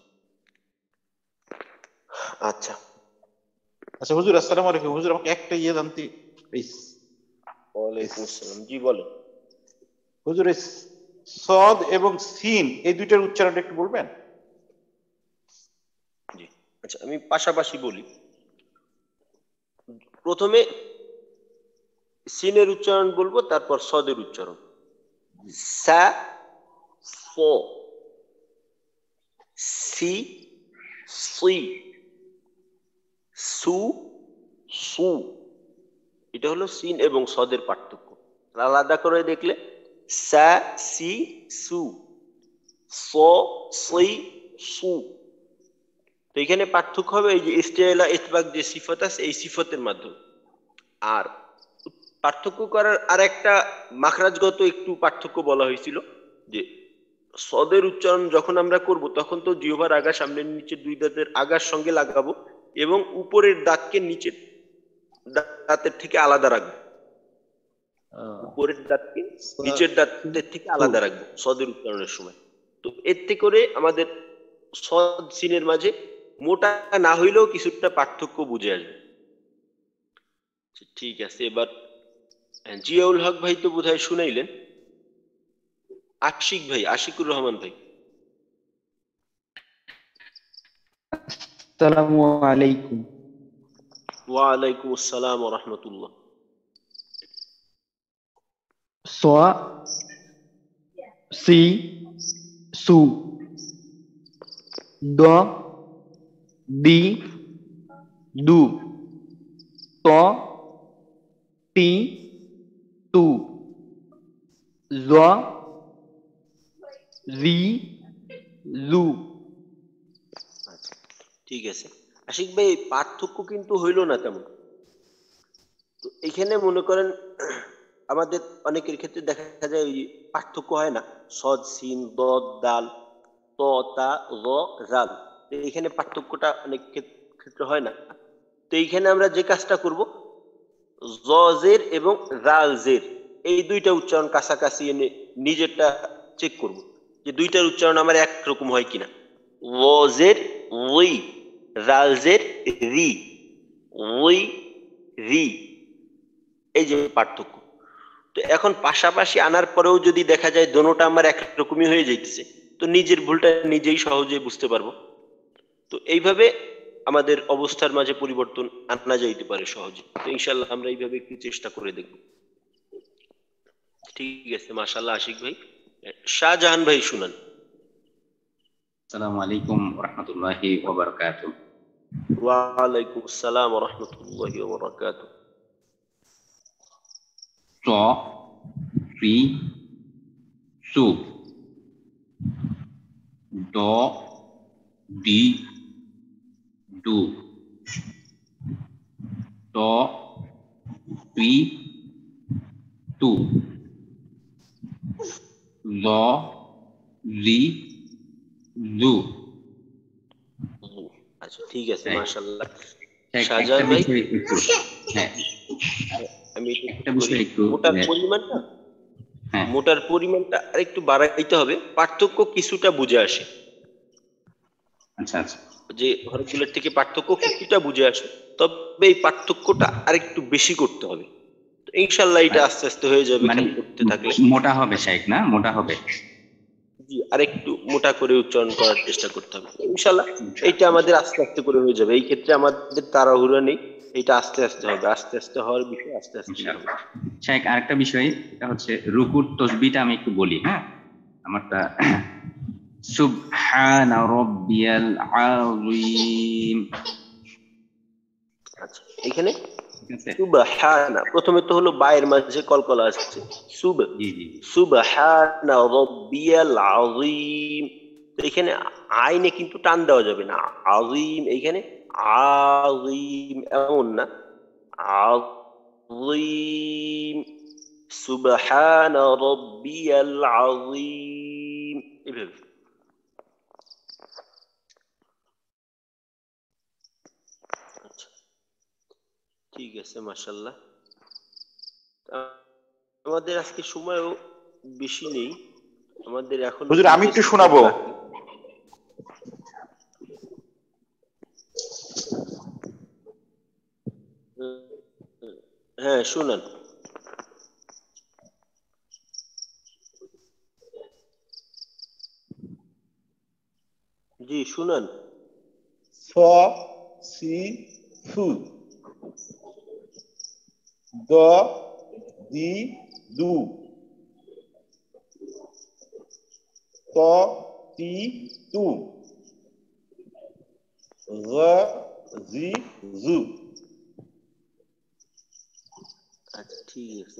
আচ্ছা আচ্ছা হুজুর, আসসালামু আলাইকুম। হুজুর আমাকে একটা জানতে প্লিজ। ওয়ালাইকুম আসসালাম, জি বলেন। হুজুর এই সদ এবং সিন এই দুইটার উচ্চারণটা একটু বলবেন? জি আচ্ছা, আমি পাশাপাশি বলি। প্রথমে সিনের উচ্চারণ বলবো, তারপর সদের উচ্চারণ। সা ফ সি সি সু সু, এটা হলো সিন এবং সদের পার্থক্য। আলাদা করে দেখলে সা সি সু, স সি সু। তো এখানে পার্থক্য হবে এই যে ইস্তেলা ইতবাক যে সিফত আছে এই সিফতের মাধ্যমে। আর পার্থক্য করার আর একটা মাখরাজগত একটু পার্থক্য বলা হয়েছিল যে সদের উচ্চারণ যখন আমরা করব তখন তো জিহ্বার আগা সামনের নিচের দুই দাঁতের আগার সঙ্গে লাগাবো এবং উপরের দাঁতকে নিচের দাঁতের থেকে আলাদা রাখবো, উপরের দাঁতকে নিচের দাঁতের থেকে আলাদা রাখবো সদের উচ্চারণের সময়। তো এতে করে আমাদের সদ সিনের মাঝে মোটা না হইলেও কিছুটা পার্থক্য বুঝে আসবে। ঠিক আছে, এবার জিয়াউল হক ভাই তো বোধহয় শুনাইলেন। আশিক ভাই, আশিকুর রহমান ভাই। আসসালামু আলাইকুম। ওয়ালাইকুম আসসালাম ওয়া রাহমাতুল্লাহ। সোয়া সি সু দ দি দু ত তি তু জ জি জু। আচ্ছা ঠিক আছে আশিক ভাই, পার্থক্য কিন্তু হইল না তেমন। তো এখানে মনে করেন আমাদের অনেকের ক্ষেত্রে দেখা যায় ওই পার্থক্য হয় না, সদ সিন দদ দাল ত তা র জাল, তো এখানে পার্থক্যটা অনেক ক্ষেত্রে হয় না। তো এইখানে আমরা যে কাজটা করব, জের এবং জাল জের এই দুইটা উচ্চারণ কাছাকাছি এনে নিজেরটা চেক করব যে দুইটার উচ্চারণ আমার একরকম হয় কিনা। ওজের ওই, রালজের রি, ওই রি, এই যে পার্থক্য। তো এখন পাশাপাশি আনার পরেও যদি দেখা যায় দোনোটা আমার একরকমই হয়ে যাইতেছে, তো নিজের ভুলটা নিজেই সহজে বুঝতে পারবো। তো এইভাবে আমাদের অবস্থার মাঝে পরিবর্তন আনা যাইতে পারে সহজে। তো ইনশাল্লাহ আমরা এইভাবে একটু চেষ্টা করে দেখব। ঠিক আছে, মাশাআল্লাহ আশিক ভাই। শাহজাহান ভাই শুনান। আসসালামু আলাইকুম ওয়া রাহমাতুল্লাহি ওয়া বারাকাতুহু। ওয়া আলাইকুম আসসালাম ওয়া রাহমাতুল্লাহি ওয়া বারাকাতুহু। স রি সু দ দি দু ত তি তু ল লি লু। আচ্ছা ঠিক আছে, মাশাআল্লাহ একটা শাহজাহান ভাই। বিষয় একটু, হ্যাঁ আমি একটা বিষয় একটু, মোটার পরিমাণটা হ্যাঁ মোটার পরিমাণটা আরেকটু বাড়াইতে হবে, পার্থক্য কিছুটা বুঝে আসে। আচ্ছা আচ্ছা যে হরফগুলোর থেকে পার্থক্য কিছুটা বুঝে আসে, তবে এই পার্থক্যটা আরেকটু বেশি করতে হবে। তো ইনশাআল্লাহ এটা আস্তে আস্তে হয়ে যাবে মানে খেয়াল করতে থাকলে। মোটা হবে শাইখ না, মোটা হবে। জি, আরেকটু মোটা করে উচ্চারণ করার চেষ্টা করতে হবে ইনশাআল্লাহ। এইটা আমাদের আস্তে আস্তে করে হয়ে যাবে, এই ক্ষেত্রে আমাদের তাড়াহুড়া নেই, এটা আস্তে আস্তে হবে, আস্তে আস্তে হওয়ার বিষয় আস্তে আস্তে হবে। ইনশাআল্লাহ। শাইখ আরেকটা বিষয়, এটা হচ্ছে রুকুর তসবিহটা আমি একটু বলি। হ্যাঁ, আমারটা সুবহানা রাব্বিয়াল আযীম। আচ্ছা, এখানে ঠিক আছে? সুবহানা প্রথমে তো হলো বায়ের মাঝে কলকলা আসছে, জি জি সুবহানা রাব্বিয়াল আযীম। তো এখানে আইনে কিন্তু টান দেওয়া যাবে না, আযীম এইখানে আযীম এমন না, আযীম সুবহানা রাব্বিয়াল আযীম এভাবে। আচ্ছা, ঠিক আছে, মাশাআল্লাহ। আমাদের আজকে সময়ও বেশি নেই, আমাদের এখন হুজুর আমি একটু শোনাবো। হ্যাঁ শুনান। জি শুনান। স সি সু দ দি দু ত তি তু গ জি জু। আচ্ছা ঠিক আছে,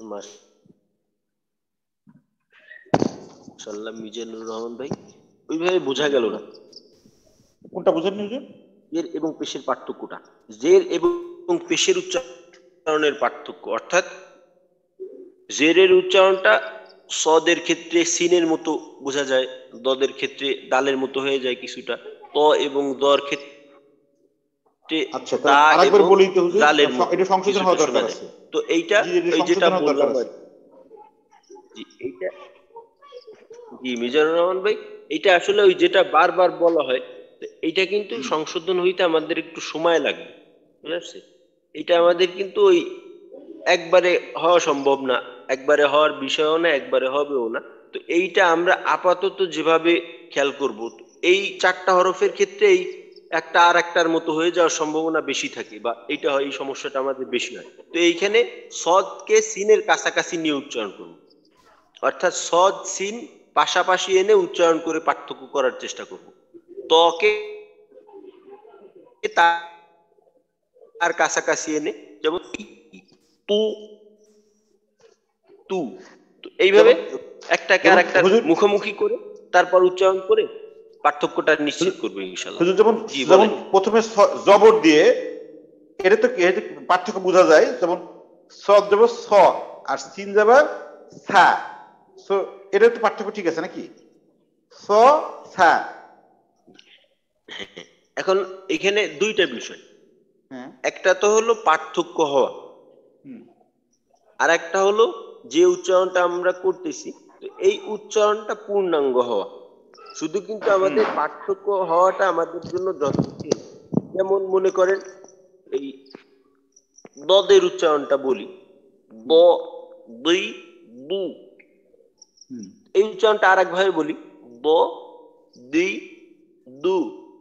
মাশাআল্লাহ। মিজানুর রহমান ভাই, ওইভাবে বোঝা গেল না কোনটা বুঝেন হুজুর? জের এবং পেশের পার্থক্যটা, জের এবং পেশের উচ্চারণের পার্থক্য, অর্থাৎ জেরের উচ্চারণটা সদের ক্ষেত্রে সিনের মতো বোঝা যায়, দদের ক্ষেত্রে দালের মতো হয়ে যায় কিছুটা, ত এবং দর ক্ষেত্রে আচ্ছা, তা তাহলে আরেকবার এবং বলি তো হুজুর, জালের মতো এটা সংশোধন কিছুটা হওয়া শোনা দরকার যায়। আছে। তো এইটা জি, এটা ওই যেটা সংশোধন হওয়া বললাম দরকার আর আছে। জি, এইটা জি মিজানুর রহমান ভাই, এটা আসলে ওই যেটা বারবার বলা হয়, তো এইটা কিন্তু সংশোধন হইতে আমাদের একটু সময় লাগবে, বুঝতে পারছি? এটা আমাদের কিন্তু ওই একবারে হওয়া সম্ভব না, একবারে হওয়ার বিষয়ও না, একবারে হবেও না। তো এইটা আমরা আপাতত যেভাবে খেয়াল করব, এই চারটা হরফের ক্ষেত্রে এই একটা আর একটার মতো হয়ে যাওয়ার সম্ভাবনা বেশি থাকে, বা এইটা হয়, এই সমস্যাটা আমাদের বেশি হয়। তো এইখানে সদকে সিনের কাছাকাছি নিয়ে উচ্চারণ করব, অর্থাৎ সদ সিন পাশাপাশি এনে উচ্চারণ করে পার্থক্য করার চেষ্টা করব। তকে তার কাছাকাছি এনে, যেমন তু তু, তো এইভাবে একটাকে আর একটার হুজুর মুখোমুখি করে তারপর উচ্চারণ করে পার্থক্যটা নিশ্চিত করবে ইনশাআল্লাহ। হুজুর যেমন জি যেমন বলেন। প্রথমে জবর দিয়ে এটা তো পার্থক্য বোঝা যায়, যেমন সদ দেব স আর সিন যাবে সা। সো এটা তো পার্থক্য ঠিক আছে নাকি? স সা। এখন এখানে দুইটা বিষয়, হ্যাঁ, একটা তো হলো পার্থক্য হওয়া, আর একটা হলো যে উচ্চারণটা আমরা করতেছি, তো এই উচ্চারণটা পূর্ণাঙ্গ হওয়া। শুধু কিন্তু আমাদের পার্থক্য হওয়াটা আমাদের জন্য যথেষ্ট। যেমন মনে করেন এই দদের উচ্চারণটা বলি, দ দুই দু, এই উচ্চারণটা আর একভাবে বলি, দ দুই দু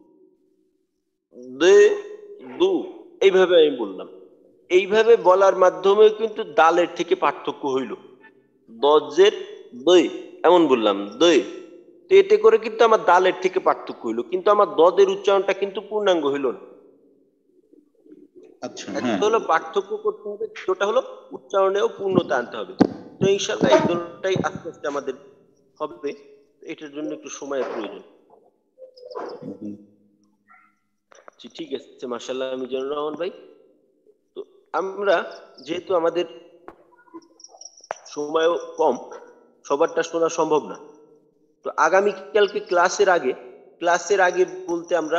দে দু, এইভাবে আমি বললাম। এইভাবে বলার মাধ্যমে কিন্তু দালের থেকে পার্থক্য হইল, দজের দই এমন বললাম দই, তো এতে করে কিন্তু আমার দালের থেকে পার্থক্য হইল, কিন্তু আমার দদের উচ্চারণটা কিন্তু পূর্ণাঙ্গ হইল না। আচ্ছা, একটা হলো পার্থক্য করতে হবে, দুটোটা হলো উচ্চারণেও পূর্ণতা আনতে হবে। তো ইনশাআল্লাহ এই দুটোটাই আস্তে আস্তে আমাদের হবে, এটার জন্য একটু সময়ের প্রয়োজন। ঠিক আছে, মাশাআল্লাহ মিজানুর রহমান ভাই। তো আমরা যেহেতু আমাদের সময়ও কম, সবারটা শোনা সম্ভব না, তো আগামীকালকে ক্লাসের আগে বলতে আমরা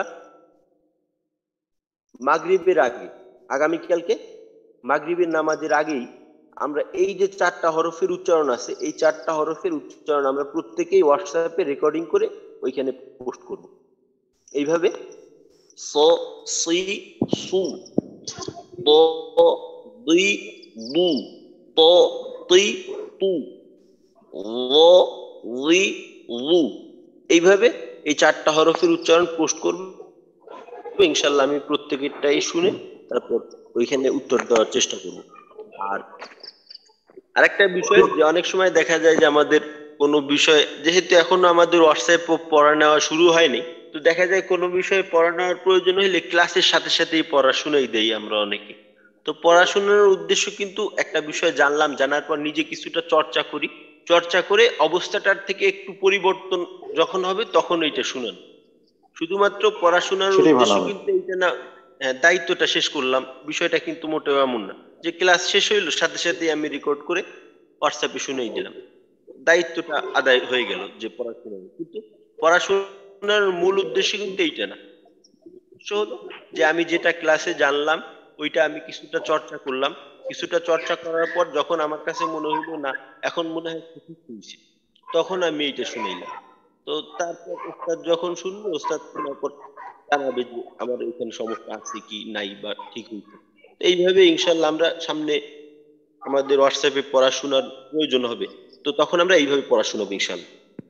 মাগরিবের আগে, আগামীকালকে মাগরিবের নামাজের আগেই আমরা এই যে চারটা হরফের উচ্চারণ আছে, এই চারটা হরফের উচ্চারণ আমরা প্রত্যেকেই হোয়াটসঅ্যাপে রেকর্ডিং করে ওইখানে পোস্ট করব। এইভাবে স সি সু দ দুই দু ত তুই তু ল লি লু, এইভাবে এই 4টা হরফের উচ্চারণ পোস্ট করব ইনশাআল্লাহ। আমি প্রত্যেকটাই শুনে তারপর ওইখানে উত্তর দেওয়ার চেষ্টা করব। আর আরেকটা বিষয় যে অনেক সময় দেখা যায় যে আমাদের কোনো বিষয়, যেহেতু এখনো আমাদের হোয়াটসঅ্যাপ পড়া নেওয়া শুরু হয়নি, তো দেখা যায় কোনো বিষয়ে পড়া নেওয়ার প্রয়োজন হলে ক্লাসের সাথে সাথেই পড়াশোনাই দেই আমরা অনেকে। তো পড়াশোনার উদ্দেশ্য কিন্তু একটা বিষয় জানলাম, জানার পর নিজে কিছুটা চর্চা করি, চর্চা করে অবস্থাটার থেকে একটু পরিবর্তন যখন হবে তখন এইটা শুনেন। শুধুমাত্র পড়াশোনার সেটাই ভালো উদ্দেশ্য হবে। কিন্তু এইটা না, দায়িত্বটা শেষ করলাম, বিষয়টা কিন্তু মোটেও এমন না যে ক্লাস শেষ হইলো সাথে সাথে আমি রেকর্ড করে হোয়াটসঅ্যাপে শুনেই দিলাম, দায়িত্বটা আদায় হয়ে গেল যে পড়াশোনা। কিন্তু পড়াশোনার মূল উদ্দেশ্য কিন্তু এইটা না। উদ্দেশ্য হলো যে আমি যেটা ক্লাসে জানলাম ওইটা আমি কিছুটা চর্চা করলাম, কিছুটা চর্চা করার পর যখন আমার কাছে মনে হইলো না এখন মনে হয় ঠিক হয়েছে, তখন আমি এইটা শুনাইলাম। তো তারপর ওস্তাদ যখন শুনবো, ওস্তাদ শোনার পর জানাবে যে আমার এখানে সমস্যা আছে কি নাই বা ঠিক হয়েছে। এইভাবে ইনশাল্লাহ আমরা সামনে আমাদের হোয়াটসঅ্যাপে পড়াশোনার প্রয়োজন হবে, তো তখন আমরা এইভাবে পড়াশোনা হবে ইনশাল্লাহ।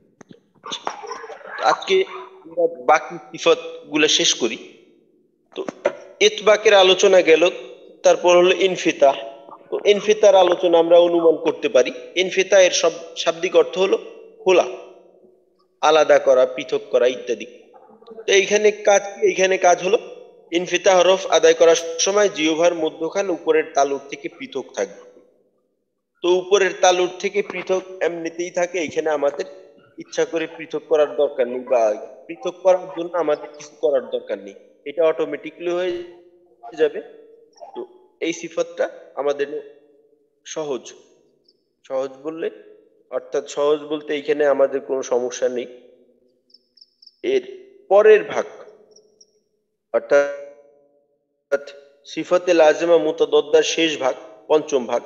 আজকে আমরা বাকি সিফাত গুলা শেষ করি। তো ইতবাকের আলোচনা গেল, তারপর হলো ইনফিতাহ। তো ইনফিতার আলোচনা আমরা অনুমান করতে পারি। ইনফিতা এর সব শাব্দিক অর্থ হলো খোলা, আলাদা করা, পৃথক করা ইত্যাদি। তো এইখানে কাজ হলো ইনফিতা হরফ আদায় করার সময় জিহ্বার মধ্যখান উপরের তালুর থেকে পৃথক থাকবে। তো উপরের তালুর থেকে পৃথক এমনিতেই থাকে, এখানে আমাদের ইচ্ছা করে পৃথক করার দরকার নেই বা পৃথক করার জন্য আমাদের কিছু করার দরকার নেই, এটা অটোমেটিকলি হয়ে যাবে। তো এই সিফাতটা আমাদের সহজ, সহজ বললে অর্থাৎ সহজ বলতে এইখানে আমাদের কোনো সমস্যা নেই। এর পরের ভাগ অর্থাৎ সিফাতে লাজিমা মুতাদাদ্দার শেষ ভাগ, পঞ্চম ভাগ।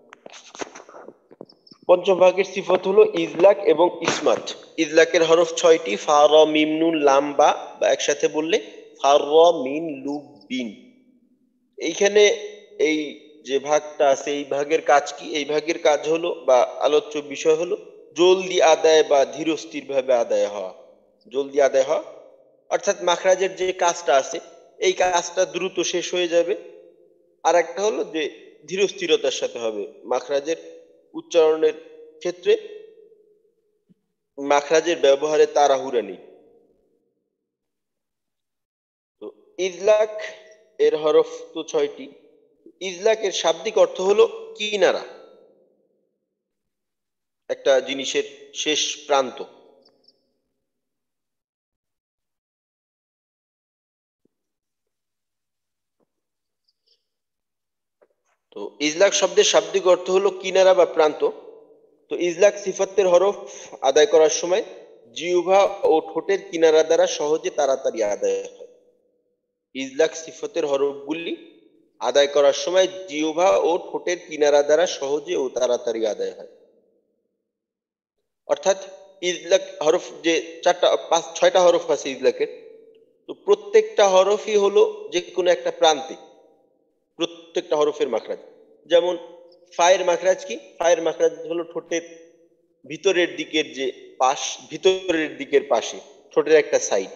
পঞ্চম ভাগের সিফাত হলো ইজলাক এবং ইসমাত। ইজলাকের হরফ 6টি, ফা র মিম নুন লাম বা, একসাথে বললে ফা র মিন লু বিন। এইখানে এই যে ভাগটা আছে এই ভাগের কাজ কি? এই ভাগের কাজ হলো বা আলোচ্য বিষয় হলো জলদি আদায় বা ধীরস্থির ভাবে আদায় হওয়া। জলদি আদায় হওয়া অর্থাৎ মাখরাজের যে কাজটা আছে এই কাজটা দ্রুত শেষ হয়ে যাবে। আর একটা হলো যে ধীরস্থিরতার সাথে হবে। মাখরাজের উচ্চারণের ক্ষেত্রে মাখরাজের ব্যবহারে তাড়াহুড়া নেই। তো ইজলাক এর হরফ তো 6টি। ইজলাকের শাব্দিক অর্থ হলো কিনারা, একটা জিনিসের শেষ প্রান্ত। তো ইজলাক শব্দের শাব্দিক অর্থ হলো কিনারা বা প্রান্ত। তো ইজলাক সিফাতের হরফ আদায় করার সময় জিহ্বা ও ঠোঁটের কিনারা দ্বারা সহজে তাড়াতাড়ি আদায় হয়। ইজলাক সিফাতের হরফগুলি আদায় করার সময় জিহ্বা ও ঠোঁটের কিনারা দ্বারা সহজে ও তাড়াতাড়ি আদায় হয়। অর্থাৎ ইজলাক হরফ যে 6টা হরফ আছে ইজলাকের, তো প্রত্যেকটা হরফই হলো যে কোনো একটা প্রান্তে, প্রত্যেকটা হরফের মাখরাজ। যেমন ফায়ের মাখরাজ কি? ফায়ের মাখরাজ হলো ঠোঁটের ভিতরের দিকের যে পাশ, ভিতরের দিকের পাশে ঠোঁটের একটা সাইড।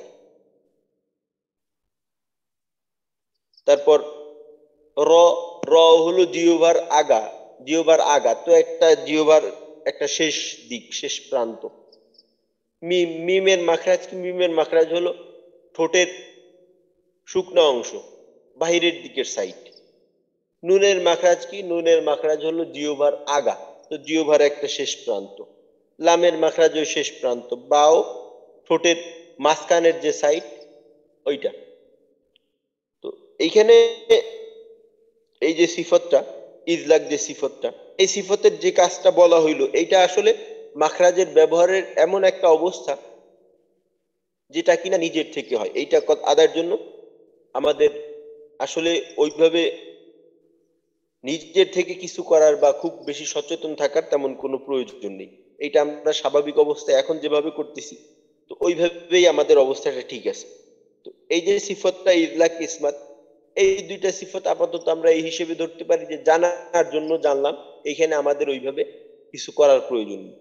তারপর র, র হলো জিহ্বার আগা, জিহ্বার আগা, তো একটা জিহ্বার একটা শেষ দিক, শেষ প্রান্ত। মিম, মিমের মাখরাজ কি? মিমের মাখরাজ হলো ঠোঁটের শুকনো অংশ, বাহিরের দিকের সাইড। নুনের মাখরাজ কি? নুনের মাখরাজ হলো জিহ্বার আগা, তো জিহ্বার একটা শেষ প্রান্ত। লামের মাখরাজ ওই শেষ প্রান্ত। বাও ঠোঁটের মাঝখানের যে সাইড ওইটা। তো এইখানে এই যে সিফতটা, ইজলাক যে সিফতটা, এই সিফতের যে কাজটা বলা হইলো এইটা আসলে মাখরাজের ব্যবহারের এমন একটা অবস্থা যেটা কিনা নিজের থেকে হয়। এইটা আদায়ের জন্য আমাদের আসলে ওইভাবে নিজের থেকে কিছু করার বা খুব বেশি সচেতন থাকার তেমন কোনো প্রয়োজন নেই। এইটা আমরা স্বাভাবিক অবস্থায় এখন যেভাবে করতেছি তো ওইভাবেই আমাদের অবস্থাটা ঠিক আছে। তো এই যে সিফতটা ইজলাক ইসমাত, এই দুইটা সিফত আপাতত আমরা এই হিসেবে ধরতে পারি যে জানার জন্য জানলাম, এখানে আমাদের ওইভাবে কিছু করার প্রয়োজন নেই।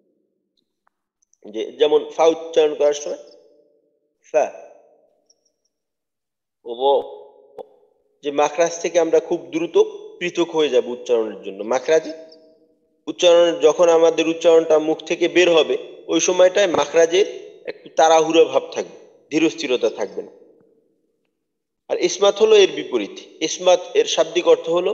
যে যেমন ফা উচ্চারণ করার সময় ফা ও যে মাখরাজ থেকে আমরা খুব দ্রুত পৃথক হয়ে যাব উচ্চারণের জন্য। মাখরাজে উচ্চারণ যখন আমাদের উচ্চারণটা মুখ থেকে বের হবে ওই সময়টায় মাখরাজের একটু তাড়াহুড়ো ভাব থাকবে, ধীরস্থিরতা থাকবে না। আর ইসমাত হলো এর বিপরীত। ইসমাত এর শাব্দিক অর্থ হলো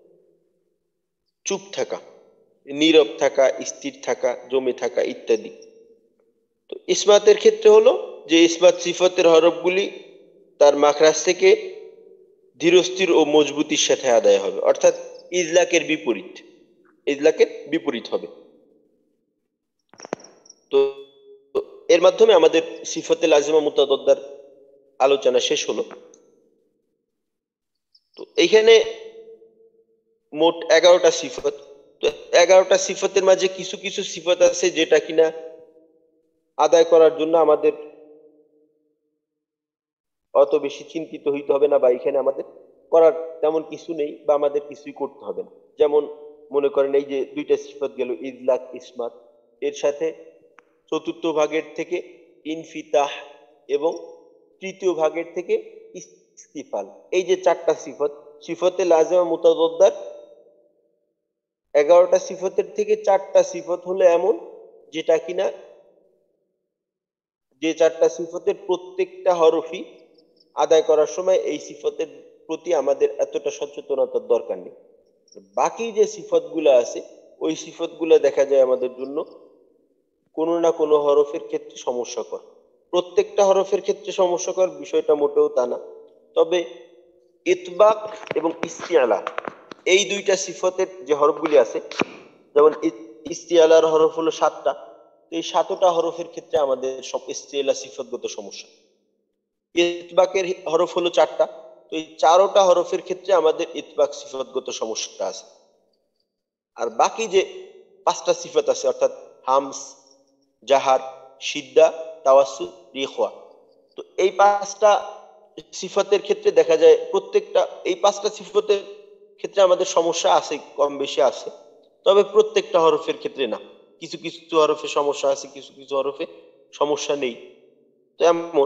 চুপ থাকা, নীরব থাকা, স্থির থাকা, জমে থাকা ইত্যাদি। তো ইসমাতের ক্ষেত্রে হলো যে ইসমাত সিফতের হরফগুলি তার মাখরাজ থেকে ধীরস্থির ও মজবুতির সাথে আদায় হবে, অর্থাৎ ইজলাকের বিপরীত, ইজলাকের বিপরীত হবে। তো এর মাধ্যমে আমাদের সিফতে লাজিমা মুতাদাদ্দার আলোচনা শেষ হলো। তো এইখানে মোট 11টা সিফত। তো 11টা সিফতের মাঝে কিছু কিছু সিফত আছে যেটা কিনা আদায় করার জন্য আমাদের অত বেশি চিন্তিত হইতে হবে না, বা এখানে আমাদের করার তেমন কিছু নেই, বা আমাদের কিছুই করতে হবে না। যেমন মনে করেন এই যে দুইটা সিফত গেল ইজলাক, ইসমাত, এর সাথে চতুর্থ ভাগের থেকে ইনফিতাহ এবং তৃতীয় ভাগের থেকে ইস্তিফাল, এই যে 4টা সিফত, সিফতে লাজিমা মুতাদাদ্দার 11টা সিফতের থেকে 4টা সিফত হলো এমন যেটা কিনা যে 4টা সিফতের প্রত্যেকটা হরফই আদায় করার সময় এই সিফতের প্রতি আমাদের এতটা সচেতনতার দরকার নেই। বাকি যে সিফতগুলো আছে ওই সিফতগুলো দেখা যায় আমাদের জন্য কোনো না কোনো হরফের ক্ষেত্রে সমস্যাকর। প্রত্যেকটা হরফের ক্ষেত্রে সমস্যাকর বিষয়টা মোটেও তা না, তবে ইতবাক এবং ইস্তিআলা এই দুইটা সিফতের যে হরফগুলি আছে, যেমন ইস্তিআলার হরফ হলো 7টা, এই 7টা হরফের ক্ষেত্রে আমাদের সব ইস্তিআলা সিফতগত সমস্যা। ইতবাকের হরফ হলো 4টা, তো এই 4টা হরফের ক্ষেত্রে আমাদের ইতবাক সিফতগত সমস্যা আছে। আর বাকি যে 5টা সিফত আছে অর্থাৎ হামস, জাহার, সিদ্দা, তাওয়াসসুত, রিখওয়া, তো এই 5টা সিফতের ক্ষেত্রে দেখা যায় প্রত্যেকটা এই 5টা সিফতের ক্ষেত্রে আমাদের সমস্যা আছে, কম বেশি আছে, তবে প্রত্যেকটা হরফের ক্ষেত্রে না। কিছু কিছু হরফে সমস্যা আছে, কিছু কিছু হরফে সমস্যা নেই। তো এমন,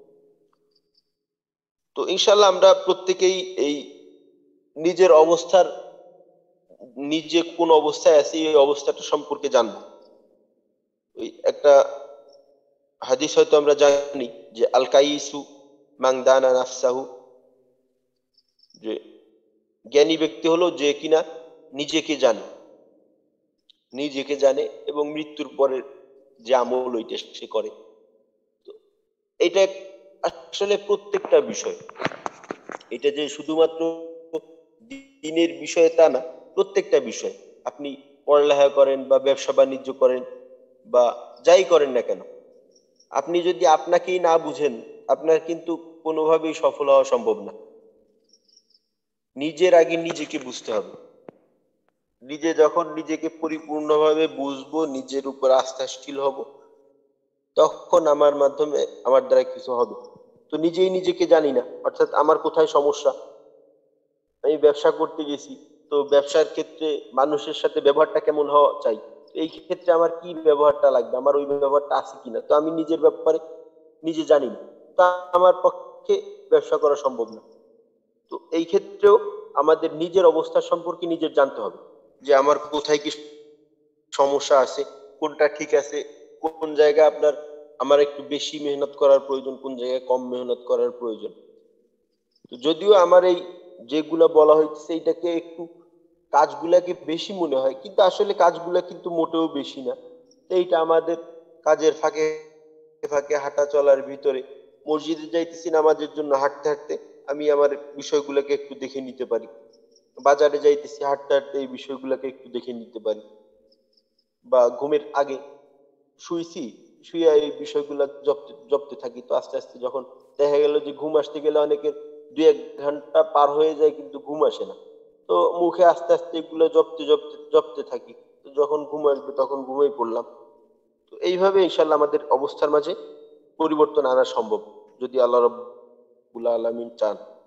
তো ইনশাআল্লাহ আমরা প্রত্যেকেই এই নিজের অবস্থার, নিজে কোন অবস্থায় আছি এই অবস্থাটা সম্পর্কে জানবো। ওই একটা হাদিস হয়তো আমরা জানি যে আল কাইসু মান দানা নাফসাহু, যে জ্ঞানী ব্যক্তি হলো যে কিনা নিজেকে জানে, নিজেকে জানে এবং মৃত্যুর পরের যে আমল ওইটা সে করে। তো এটা আসলে প্রত্যেকটা বিষয়, এটা যে শুধুমাত্র দিনের বিষয় তা না, প্রত্যেকটা বিষয়, আপনি পড়ালেখা করেন বা ব্যবসা বাণিজ্য করেন বা যাই করেন না কেন, আপনি যদি আপনাকেই না বুঝেন আপনার কিন্তু কোনোভাবেই সফল হওয়া সম্ভব না। নিজের আগে নিজেকে বুঝতে হবে। নিজে যখন নিজেকে পরিপূর্ণভাবে বুঝবো, নিজের উপর আস্থাশীল হব, তখন আমার মাধ্যমে আমার দ্বারা কিছু হবে। তো নিজেই নিজেকে জানি না, অর্থাৎ আমার কোথায় সমস্যা। আমি ব্যবসা করতে গেছি, তো ব্যবসার ক্ষেত্রে মানুষের সাথে ব্যবহারটা কেমন হওয়া চাই, এই ক্ষেত্রে আমার কি ব্যবহারটা লাগবে, আমার ওই ব্যবহারটা আছে কিনা, তো আমি নিজের ব্যাপারে নিজে জানি না, তা আমার পক্ষে ব্যবসা করা সম্ভব না। তো এই ক্ষেত্রেও আমাদের নিজের অবস্থা সম্পর্কে নিজের জানতে হবে যে আমার কোথায় কি সমস্যা আছে, কোনটা ঠিক আছে, কোন জায়গায় আমার একটু বেশি মেহনত করার প্রয়োজন, কোন জায়গায় কম মেহনত করার প্রয়োজন। তো যদিও আমার এই যেগুলা বলা হয়েছে এটাকে একটু কাজগুলাকে বেশি মনে হয়, কিন্তু আসলে কাজগুলা কিন্তু মোটেও বেশি না। তো এইটা আমাদের কাজের ফাঁকে ফাঁকে হাঁটা চলার ভিতরে, মসজিদে যাইতেছি নামাজের জন্য, হাঁটতে হাঁটতে আমি আমার বিষয়গুলোকে একটু দেখে নিতে পারি, বাজারে যাইতেছি হাঁটতে হাঁটতে এই বিষয়গুলোকে একটু দেখে নিতে পারি, বা ঘুমের আগে শুইছি, শুয়ে এই বিষয়গুলো জপতে জপতে থাকি। তো আস্তে আস্তে যখন দেখা গেল যে ঘুম আসতে গেলে অনেকের 2-1 ঘন্টা পার হয়ে যায় কিন্তু ঘুম আসে না, তো মুখে আস্তে আস্তে এগুলো জপতে জপতে জপতে থাকি, তো যখন ঘুম আসবে তখন ঘুমিয়ে পড়লাম। তো এইভাবে ইনশাল্লাহ আমাদের অবস্থার মাঝে পরিবর্তন আনা সম্ভব যদি আল্লাহ রাব্বুল আলামিন চান।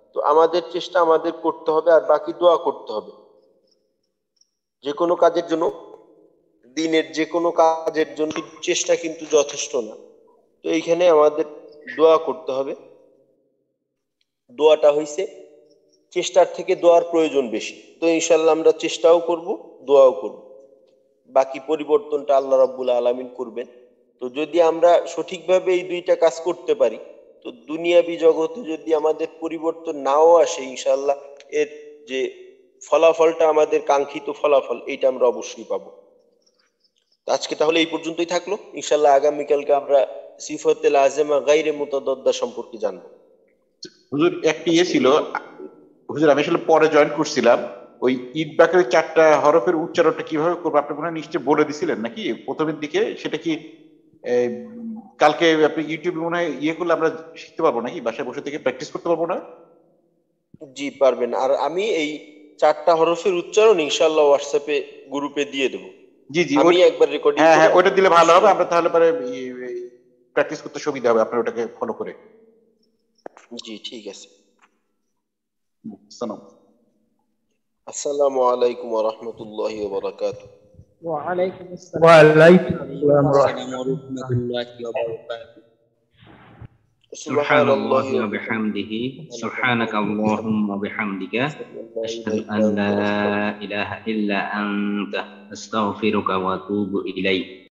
তো আমাদের চেষ্টা আমাদের করতে হবে, আর বাকি দোয়া করতে হবে। যে কোনো কাজের জন্য, দিনের যে কোনো কাজের জন্য চেষ্টা কিন্তু যথেষ্ট না। তো এইখানে আমাদের দোয়া করতে হবে। দোয়াটা হইছে চেষ্টার থেকে দোয়ার প্রয়োজন বেশি। তো ইনশাল্লাহ আমরা চেষ্টাও করব, দোয়াও করব, বাকি পরিবর্তনটা আল্লাহ রাব্বুল আলামিন করবেন। তো যদি আমরা সঠিকভাবে এই দুইটা কাজ করতে পারি, তো দুনিয়াবি জগতে যদি আমাদের পরিবর্তন নাও আসে, ইনশাল্লাহ এর যে ফলাফলটা আমাদের কাঙ্ক্ষিত ফলাফল, এটা আমরা অবশ্যই পাবো। তো আজকে তাহলে এই পর্যন্তই থাকলো। ইনশাল্লাহ আগামীকালকে আমরা সিফাতে লাজেমা গায়রে মুতাদাদ্দা সম্পর্কে জানবো। হুজুর একটি ইয়ে ছিল, হুজুর আমি আসলে পরে জয়েন করছিলাম, ওই ইটবাকের 4টা হরফের উচ্চারণটা কিভাবে করবো আপনি মনে হয় নিশ্চয় বলে দিছিলেন নাকি প্রথমের দিকে? সেটা কি কালকে আপনি ইউটিউবে মনে হয় ইয়ে করলে আমরা শিখতে পারবো নাকি, বাসায় বসে থেকে প্র্যাকটিস করতে পারবো না? জি পারবেন। আর আমি এই 4টা হরফের উচ্চারণ ইনশাল্লাহ হোয়াটসঅ্যাপে গ্রুপে দিয়ে দেবো। জি জি, আমি একবার রেকর্ডিং হ্যাঁ করে হ্যাঁ, ওইটা দিলে ভালো হবে, আমরা তাহলে পরে প্র্যাকটিস করতে সুবিধা হবে আপনার ওটাকে ফলো করে। জি ঠিক আছে। সালাম। আসসালামু আলাইকুম ওয়া রাহমাতুল্লাহি ওয়া বারাকাতুহু। ওয়ালাইকুম আসসালাম। ওয়ালাইকুম আসসালাম ওয়া রাহমাতুল্লাহি ওয়া বারাকাতুহু। সুবহানাল্লাহি ওয়া বিহামদিহি সুবহানাকাল্লাহুম্মা ওয়া বিহামদিকা আশহাদু আন লা ইলাহা ইল্লা আনতা আস্তাগফিরুকা ওয়া আতুবু ইলাইক।